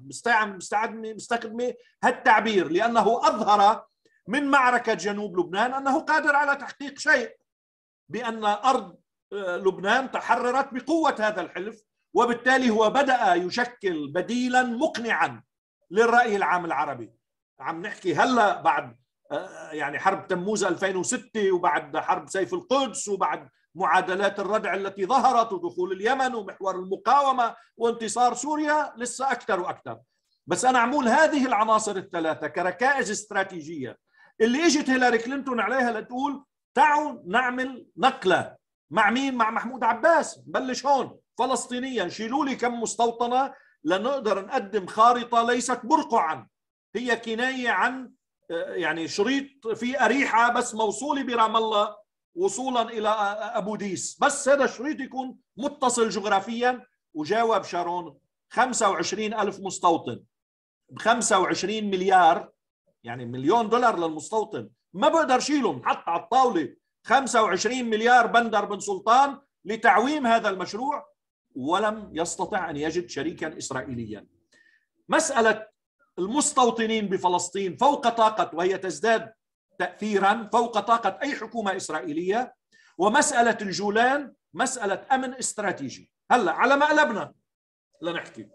مستخدم هالتعبير، لأنه أظهر من معركة جنوب لبنان أنه قادر على تحقيق شيء، بأن أرض لبنان تحررت بقوة هذا الحلف، وبالتالي هو بدأ يشكل بديلا مقنعا للرأي العام العربي. عم نحكي هلا بعد يعني حرب تموز ألفين وستة، وبعد حرب سيف القدس، وبعد معادلات الردع التي ظهرت، ودخول اليمن، ومحور المقاومة، وانتصار سوريا، لسه أكثر وأكثر. بس أنا عمول هذه العناصر الثلاثة كركائز استراتيجية اللي اجت هيلاري كلينتون عليها لتقول تعالوا نعمل نقلة. مع مين؟ مع محمود عباس. بلش هون فلسطينيا، شيلوا لي كم مستوطنة لنقدر نقدم خارطة ليست برقعا، هي كناية عن يعني شريط في أريحة بس موصولة برام الله وصولا إلى أبو ديس، بس هذا الشريط يكون متصل جغرافيا. وجاوب شارون خمسة وعشرين ألف مستوطن ب خمسة وعشرين مليار، يعني مليون دولار للمستوطن، ما بقدر شيلهم. حط على الطاولة خمسة وعشرين مليار بندر بن سلطان لتعويم هذا المشروع، ولم يستطع أن يجد شريكا إسرائيليا. مسألة المستوطنين بفلسطين فوق طاقة، وهي تزداد تأثيرا فوق طاقة أي حكومة إسرائيلية. ومسألة الجولان مسألة أمن استراتيجي. هلأ على مقلبنا لنحكي،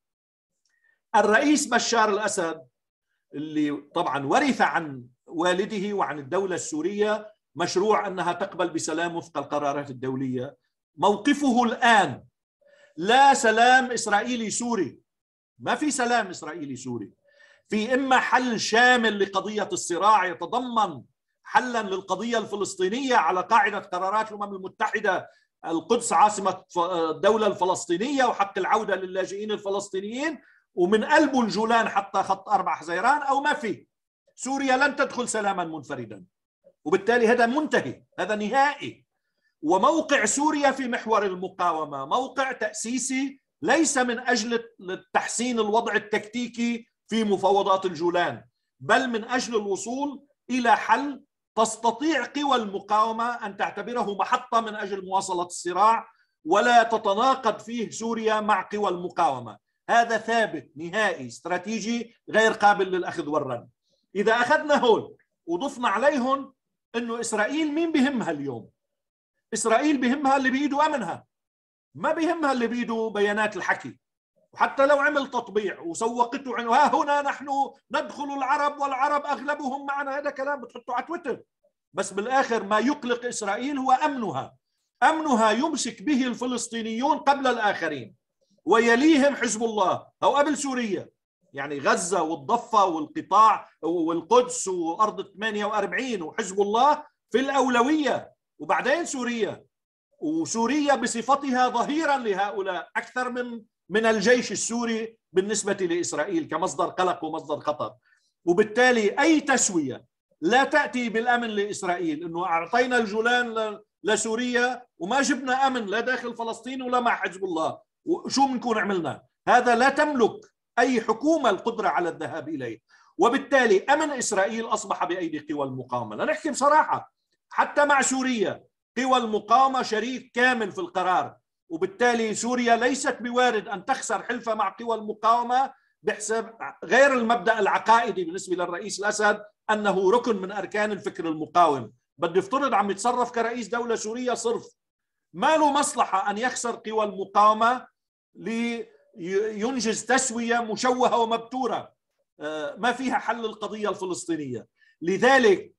الرئيس بشار الأسد اللي طبعا ورث عن والده وعن الدولة السورية مشروع أنها تقبل بسلام وفق القرارات الدولية، موقفه الآن لا سلام إسرائيلي سوري، ما في سلام إسرائيلي سوري، في إما حل شامل لقضية الصراع يتضمن حلا للقضية الفلسطينية على قاعدة قرارات الأمم المتحدة، القدس عاصمة الدولة الفلسطينية وحق العودة للاجئين الفلسطينيين، ومن قلب الجولان حتى خط أربع حزيران، أو ما في. سوريا لن تدخل سلاما منفردا، وبالتالي هذا منتهي، هذا نهائي. وموقع سوريا في محور المقاومة موقع تأسيسي، ليس من أجل تحسين الوضع التكتيكي في مفاوضات الجولان، بل من أجل الوصول إلى حل تستطيع قوى المقاومة أن تعتبره محطة من أجل مواصلة الصراع، ولا تتناقض فيه سوريا مع قوى المقاومة. هذا ثابت نهائي استراتيجي غير قابل للأخذ والرد. إذا أخذنا هول وضفنا عليهم أنه إسرائيل مين بهمها اليوم؟ إسرائيل بهمها اللي بإيده أمنها، ما بهمها اللي بإيده بيانات الحكي. وحتى لو عمل تطبيع وسوقته عنه ها هنا نحن ندخل العرب والعرب أغلبهم معنا، هذا كلام بتحطه على تويتر، بس بالآخر ما يقلق إسرائيل هو أمنها. أمنها يمسك به الفلسطينيون قبل الآخرين، ويليهم حزب الله أو قبل سوريا، يعني غزة والضفة والقطاع والقدس وأرض ثمانية وأربعين وحزب الله في الأولوية، وبعدين سوريا، وسوريا بصفتها ظهيرا لهؤلاء أكثر من من الجيش السوري بالنسبة لإسرائيل كمصدر قلق ومصدر خطر. وبالتالي أي تسوية لا تأتي بالأمن لإسرائيل، إنه أعطينا الجولان لسوريا وما جبنا أمن لا داخل فلسطين ولا مع حزب الله، وشو بنكون عملنا؟ هذا لا تملك أي حكومة القدرة على الذهاب إليه. وبالتالي أمن إسرائيل أصبح بأيدي قوى المقاومة. لنحكي بصراحة، حتى مع سوريا قوى المقاومة شريك كامل في القرار، وبالتالي سوريا ليست بوارد أن تخسر حلفة مع قوى المقاومة بحسب غير المبدأ العقائدي بالنسبة للرئيس الأسد أنه ركن من أركان الفكر المقاوم. بدي افترض عم يتصرف كرئيس دولة سورية صرف، ما له مصلحة أن يخسر قوى المقاومة لينجز تسوية مشوهة ومبتورة ما فيها حل القضية الفلسطينية. لذلك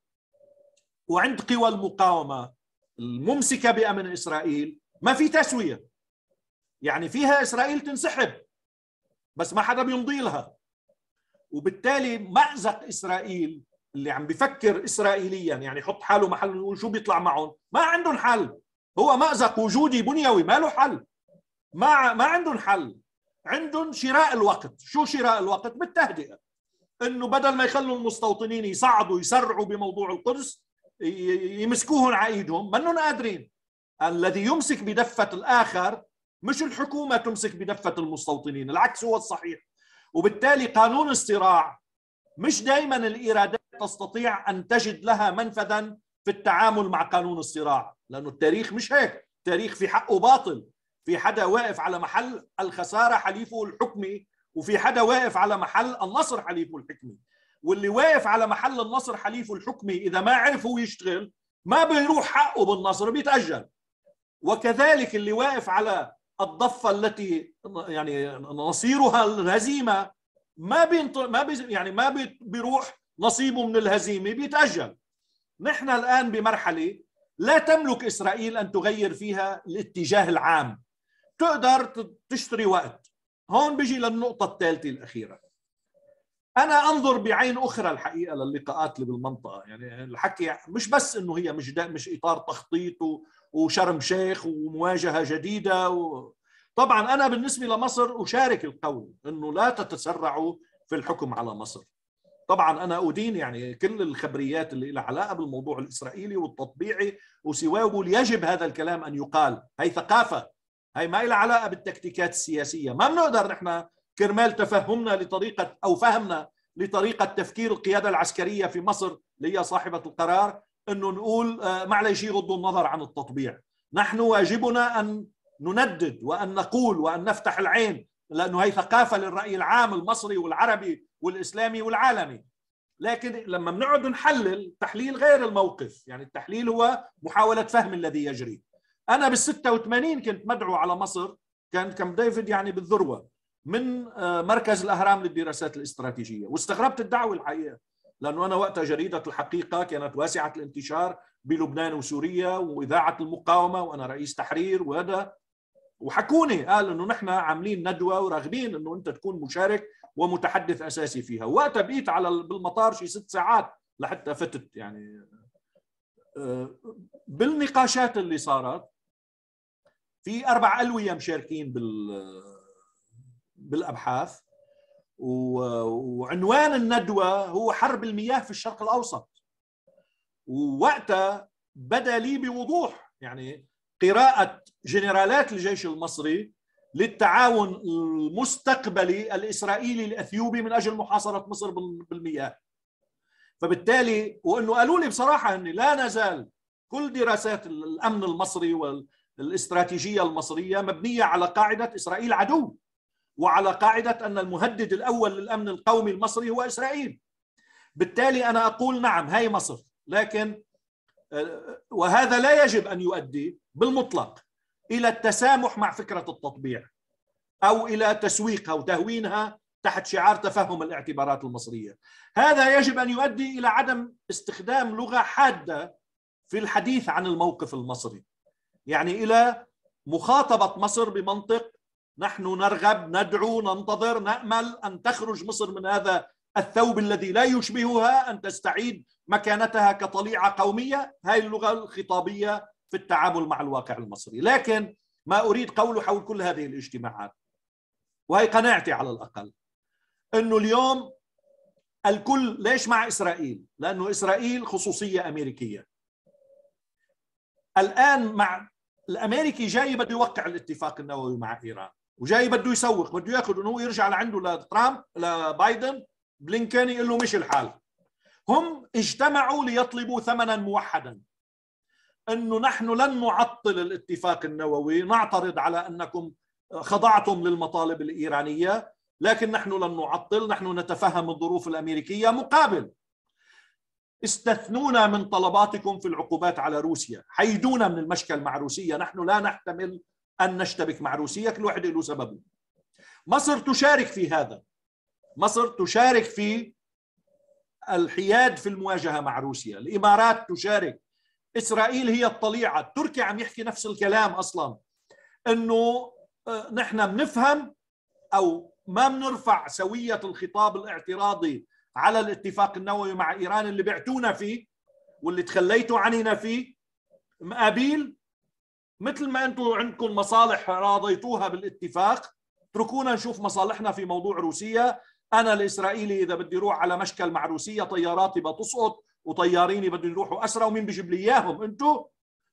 وعند قوى المقاومة الممسكة بأمن إسرائيل ما في تسوية، يعني فيها إسرائيل تنسحب بس ما حدا بيمضي لها. وبالتالي مأزق إسرائيل اللي عم بيفكر إسرائيليا، يعني يحط حاله محل ويقول شو بيطلع معهم، ما عندهم حل. هو مأزق وجودي بنيوي ما له حل، ما ما عندهم حل. عندهم شراء الوقت. شو شراء الوقت؟ بالتهدئة، إنه بدل ما يخلوا المستوطنين يصعدوا يسرعوا بموضوع القدس يمسكوهم على ايدهم، منهم قادرين. الذي يمسك بدفة الآخر مش الحكومة تمسك بدفة المستوطنين، العكس هو الصحيح. وبالتالي قانون الصراع مش دائما الإيرادات تستطيع أن تجد لها منفذا في التعامل مع قانون الصراع، لأنه التاريخ مش هيك. التاريخ في حقه باطل، في حدا واقف على محل الخسارة حليفه الحكمي، وفي حدا واقف على محل النصر حليفه الحكمي. واللي واقف على محل النصر حليفه الحكمي إذا ما عرف هو يشتغل ما بيروح حقه بالنصر، بيتأجل. وكذلك اللي واقف على الضفة التي يعني نصيرها الهزيمة ما بينط... ما بي... يعني ما بي... بيروح نصيبه من الهزيمة، بيتأجل. نحن الآن بمرحلة لا تملك إسرائيل أن تغير فيها الاتجاه العام، تقدر تشتري وقت. هون بيجي للنقطة الثالثة الأخيرة. أنا أنظر بعين أخرى الحقيقة للقاءات اللي بالمنطقة، يعني الحكي مش بس إنه هي مش مش إطار تخطيط وشرم شيخ ومواجهة جديدة و... طبعا أنا بالنسبة لمصر أشارك القول إنه لا تتسرعوا في الحكم على مصر. طبعا أنا أدين يعني كل الخبريات اللي لها علاقة بالموضوع الإسرائيلي والتطبيعي وسواه، بقول يجب هذا الكلام أن يقال. هي ثقافة، هي ما لها علاقة بالتكتيكات السياسية. ما بنقدر نحن كرمال تفهمنا لطريقة أو فهمنا لطريقة تفكير القيادة العسكرية في مصر اللي هي صاحبة القرار إنه نقول معلش يغضوا النظر عن التطبيع. نحن واجبنا أن نندد وأن نقول وأن نفتح العين، لأنه هي ثقافة للرأي العام المصري والعربي والإسلامي والعالمي. لكن لما بنقعد نحلل تحليل غير الموقف، يعني التحليل هو محاولة فهم الذي يجري. أنا بالستة وثمانين كنت مدعو على مصر، كان كم ديفيد يعني بالذروة من مركز الأهرام للدراسات الاستراتيجية، واستغربت الدعوة الحقيقة، لأنه أنا وقتها جريدة الحقيقة كانت واسعة الانتشار بلبنان وسوريا وإذاعة المقاومة وأنا رئيس تحرير وهذا، وحكوني قال إنه نحن عاملين ندوة وراغبين إنه أنت تكون مشارك ومتحدث أساسي فيها. وقتها بقيت على بالمطار شي ست ساعات لحتى فتت. يعني بالنقاشات اللي صارت في أربع ألوية مشاركين بال بالأبحاث، وعنوان الندوة هو حرب المياه في الشرق الأوسط. ووقتها بدا لي بوضوح يعني قراءة جنرالات الجيش المصري للتعاون المستقبلي الإسرائيلي الأثيوبي من أجل محاصرة مصر بالمياه. فبالتالي وأنه قالوا لي بصراحة أن لا نزال كل دراسات الأمن المصري والاستراتيجية المصرية مبنية على قاعدة إسرائيل عدو، وعلى قاعدة أن المهدد الأول للأمن القومي المصري هو إسرائيل. بالتالي أنا أقول نعم هاي مصر، لكن وهذا لا يجب أن يؤدي بالمطلق إلى التسامح مع فكرة التطبيع أو إلى تسويقها وتهوينها تحت شعار تفهم الاعتبارات المصرية. هذا يجب أن يؤدي إلى عدم استخدام لغة حادة في الحديث عن الموقف المصري، يعني إلى مخاطبة مصر بمنطق نحن نرغب، ندعو، ننتظر، نأمل أن تخرج مصر من هذا الثوب الذي لا يشبهها، أن تستعيد مكانتها كطليعة قومية. هاي اللغة الخطابية في التعامل مع الواقع المصري. لكن ما أريد قوله حول كل هذه الاجتماعات، وهي قناعتي على الأقل، أنه اليوم الكل ليش مع إسرائيل؟ لأنه إسرائيل خصوصية أمريكية. الآن مع الأمريكي جاي بده يوقع الاتفاق النووي مع إيران، وجاي بده يسوق، بده ياخذ انه هو يرجع لعنده لترامب لبايدن بلينكن يقول له مش الحال. هم اجتمعوا ليطلبوا ثمنا موحدا، انه نحن لن نعطل الاتفاق النووي، نعترض على انكم خضعتم للمطالب الايرانيه، لكن نحن لن نعطل، نحن نتفهم الظروف الامريكيه، مقابل استثنونا من طلباتكم في العقوبات على روسيا، حيدونا من المشكل مع روسيا، نحن لا نحتمل أن نشتبك مع روسيا، كل واحد له سببه. مصر تشارك في هذا، مصر تشارك في الحياد في المواجهة مع روسيا، الإمارات تشارك، إسرائيل هي الطليعة، تركيا عم يحكي نفس الكلام أصلا، أنه نحن بنفهم أو ما بنرفع سوية الخطاب الاعتراضي على الاتفاق النووي مع إيران اللي بعتونا فيه واللي تخليتوا عننا فيه، مقابل مثل ما أنتم عندكم مصالح راضيتوها بالاتفاق، اتركونا نشوف مصالحنا في موضوع روسيا. أنا الإسرائيلي إذا بدي أروح على مشكل مع روسيا طياراتي بتسقط وطياريني بدهم يروحوا أسرى، ومين بيجيب لي إياهم؟ أنتم.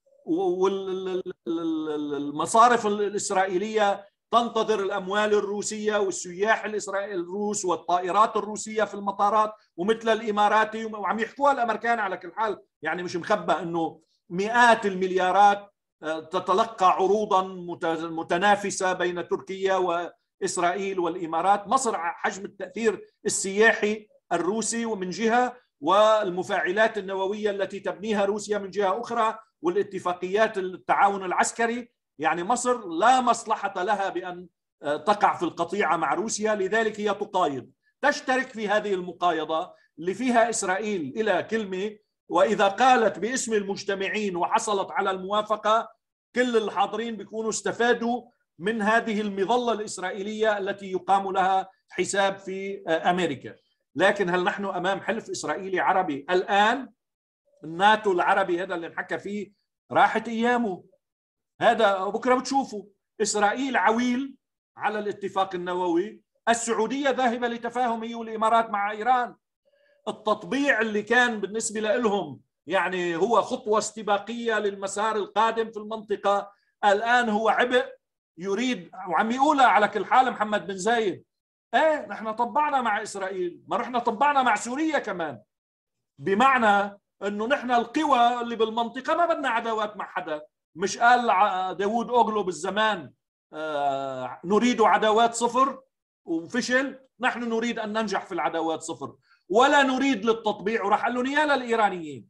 والمصارف الإسرائيلية تنتظر الأموال الروسية والسياح الإسرائيلي الروس والطائرات الروسية في المطارات، ومثل الإماراتي، وعم يحكوها الأمريكان على كل حال، يعني مش مخبى أنه مئات المليارات تتلقى عروضا متنافسة بين تركيا وإسرائيل والإمارات. مصر حجم التأثير السياحي الروسي ومن جهة، والمفاعلات النووية التي تبنيها روسيا من جهة أخرى، والاتفاقيات التعاون العسكري، يعني مصر لا مصلحة لها بأن تقع في القطيعة مع روسيا، لذلك هي تقايض، تشترك في هذه المقايضة اللي فيها إسرائيل إلى كلمة، وإذا قالت باسم المجتمعين وحصلت على الموافقة كل الحاضرين بيكونوا استفادوا من هذه المظلة الإسرائيلية التي يقام لها حساب في أمريكا. لكن هل نحن أمام حلف إسرائيلي عربي الآن؟ الناتو العربي هذا اللي نحكى فيه راحت أيامه، هذا بكرة بتشوفوا إسرائيل عويل على الاتفاق النووي، السعودية ذاهبة لتفاهم هي والإمارات مع إيران. التطبيع اللي كان بالنسبة لهم يعني هو خطوة استباقية للمسار القادم في المنطقة، الآن هو عبء يريد، وعم يقولها على كل حال محمد بن زايد، ايه نحن طبعنا مع إسرائيل، ما رحنا طبعنا مع سوريا كمان، بمعنى انه نحن القوى اللي بالمنطقة ما بدنا عداوات مع حدا. مش قال داوود أوغلو بالزمان آه نريد عداوات صفر وفشل، نحن نريد أن ننجح في العداوات صفر، ولا نريد للتطبيع، وراح قال لهم يا للإيرانيين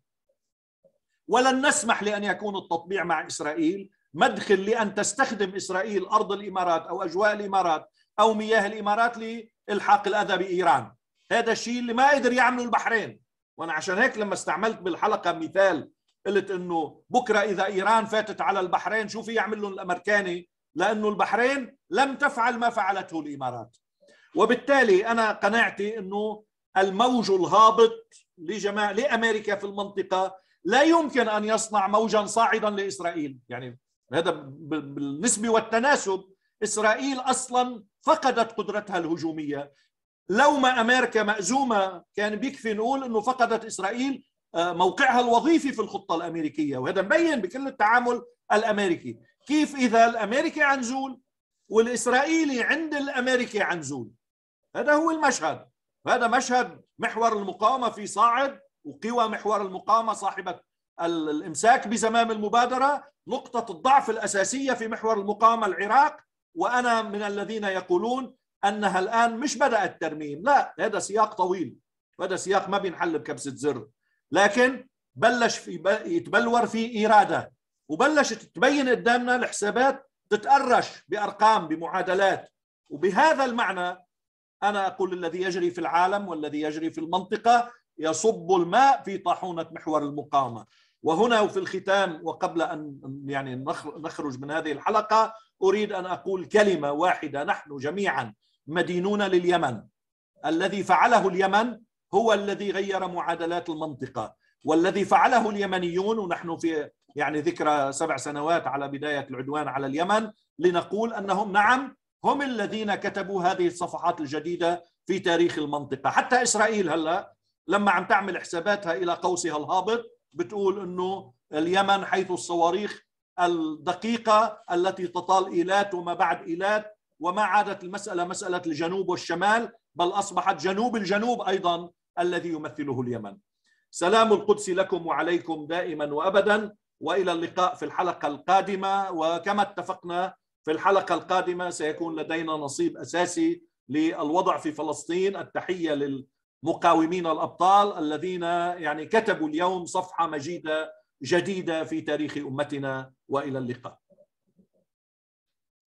ولن نسمح لأن يكون التطبيع مع إسرائيل مدخل لأن تستخدم إسرائيل أرض الإمارات أو أجواء الإمارات أو مياه الإمارات لإلحاق الأذى بإيران. هذا الشيء اللي ما قدر يعمله البحرين. وأنا عشان هيك لما استعملت بالحلقة مثال قلت إنه بكرة إذا إيران فاتت على البحرين شو في يعمل لهم الأمريكاني، لأنه البحرين لم تفعل ما فعلته الإمارات. وبالتالي أنا قناعتي إنه الموج الهابط لجماعة لأمريكا في المنطقة لا يمكن أن يصنع موجا صاعدا لإسرائيل. يعني هذا بالنسبة والتناسب، إسرائيل أصلا فقدت قدرتها الهجومية. لو ما أمريكا مأزومة كان بيكفي نقول أنه فقدت إسرائيل موقعها الوظيفي في الخطة الأمريكية، وهذا مبين بكل التعامل الأمريكي. كيف إذا الأمريكي عنزول والإسرائيلي عند الأمريكي عنزول؟ هذا هو المشهد. هذا مشهد محور المقاومة في صاعد، وقوى محور المقاومة صاحبة الإمساك بزمام المبادرة. نقطة الضعف الأساسية في محور المقاومة العراق، وأنا من الذين يقولون أنها الآن مش بدأت ترميم، لا، هذا سياق طويل، هذا سياق ما بينحل بكبسة زر، لكن بلش في يتبلور في إرادة، وبلشت تبين قدامنا الحسابات تتقرش بأرقام بمعادلات. وبهذا المعنى أنا أقول الذي يجري في العالم والذي يجري في المنطقة يصب الماء في طاحونة محور المقاومة. وهنا وفي الختام وقبل أن يعني نخرج من هذه الحلقة أريد أن أقول كلمة واحدة: نحن جميعا مدينون لليمن. الذي فعله اليمن هو الذي غير معادلات المنطقة، والذي فعله اليمنيون، ونحن في يعني ذكرى سبع سنوات على بداية العدوان على اليمن، لنقول أنهم نعم هم الذين كتبوا هذه الصفحات الجديدة في تاريخ المنطقة. حتى إسرائيل هلأ لما عم تعمل حساباتها إلى قوسها الهابط بتقول أنه اليمن حيث الصواريخ الدقيقة التي تطال إيلات وما بعد إيلات، وما عادت المسألة مسألة الجنوب والشمال، بل أصبحت جنوب الجنوب أيضا الذي يمثله اليمن. سلام القدس لكم وعليكم دائما وأبدا، وإلى اللقاء في الحلقة القادمة. وكما اتفقنا في الحلقة القادمة سيكون لدينا نصيب أساسي للوضع في فلسطين. التحية للمقاومين الأبطال الذين يعني كتبوا اليوم صفحة مجيدة جديدة في تاريخ أمتنا، وإلى اللقاء.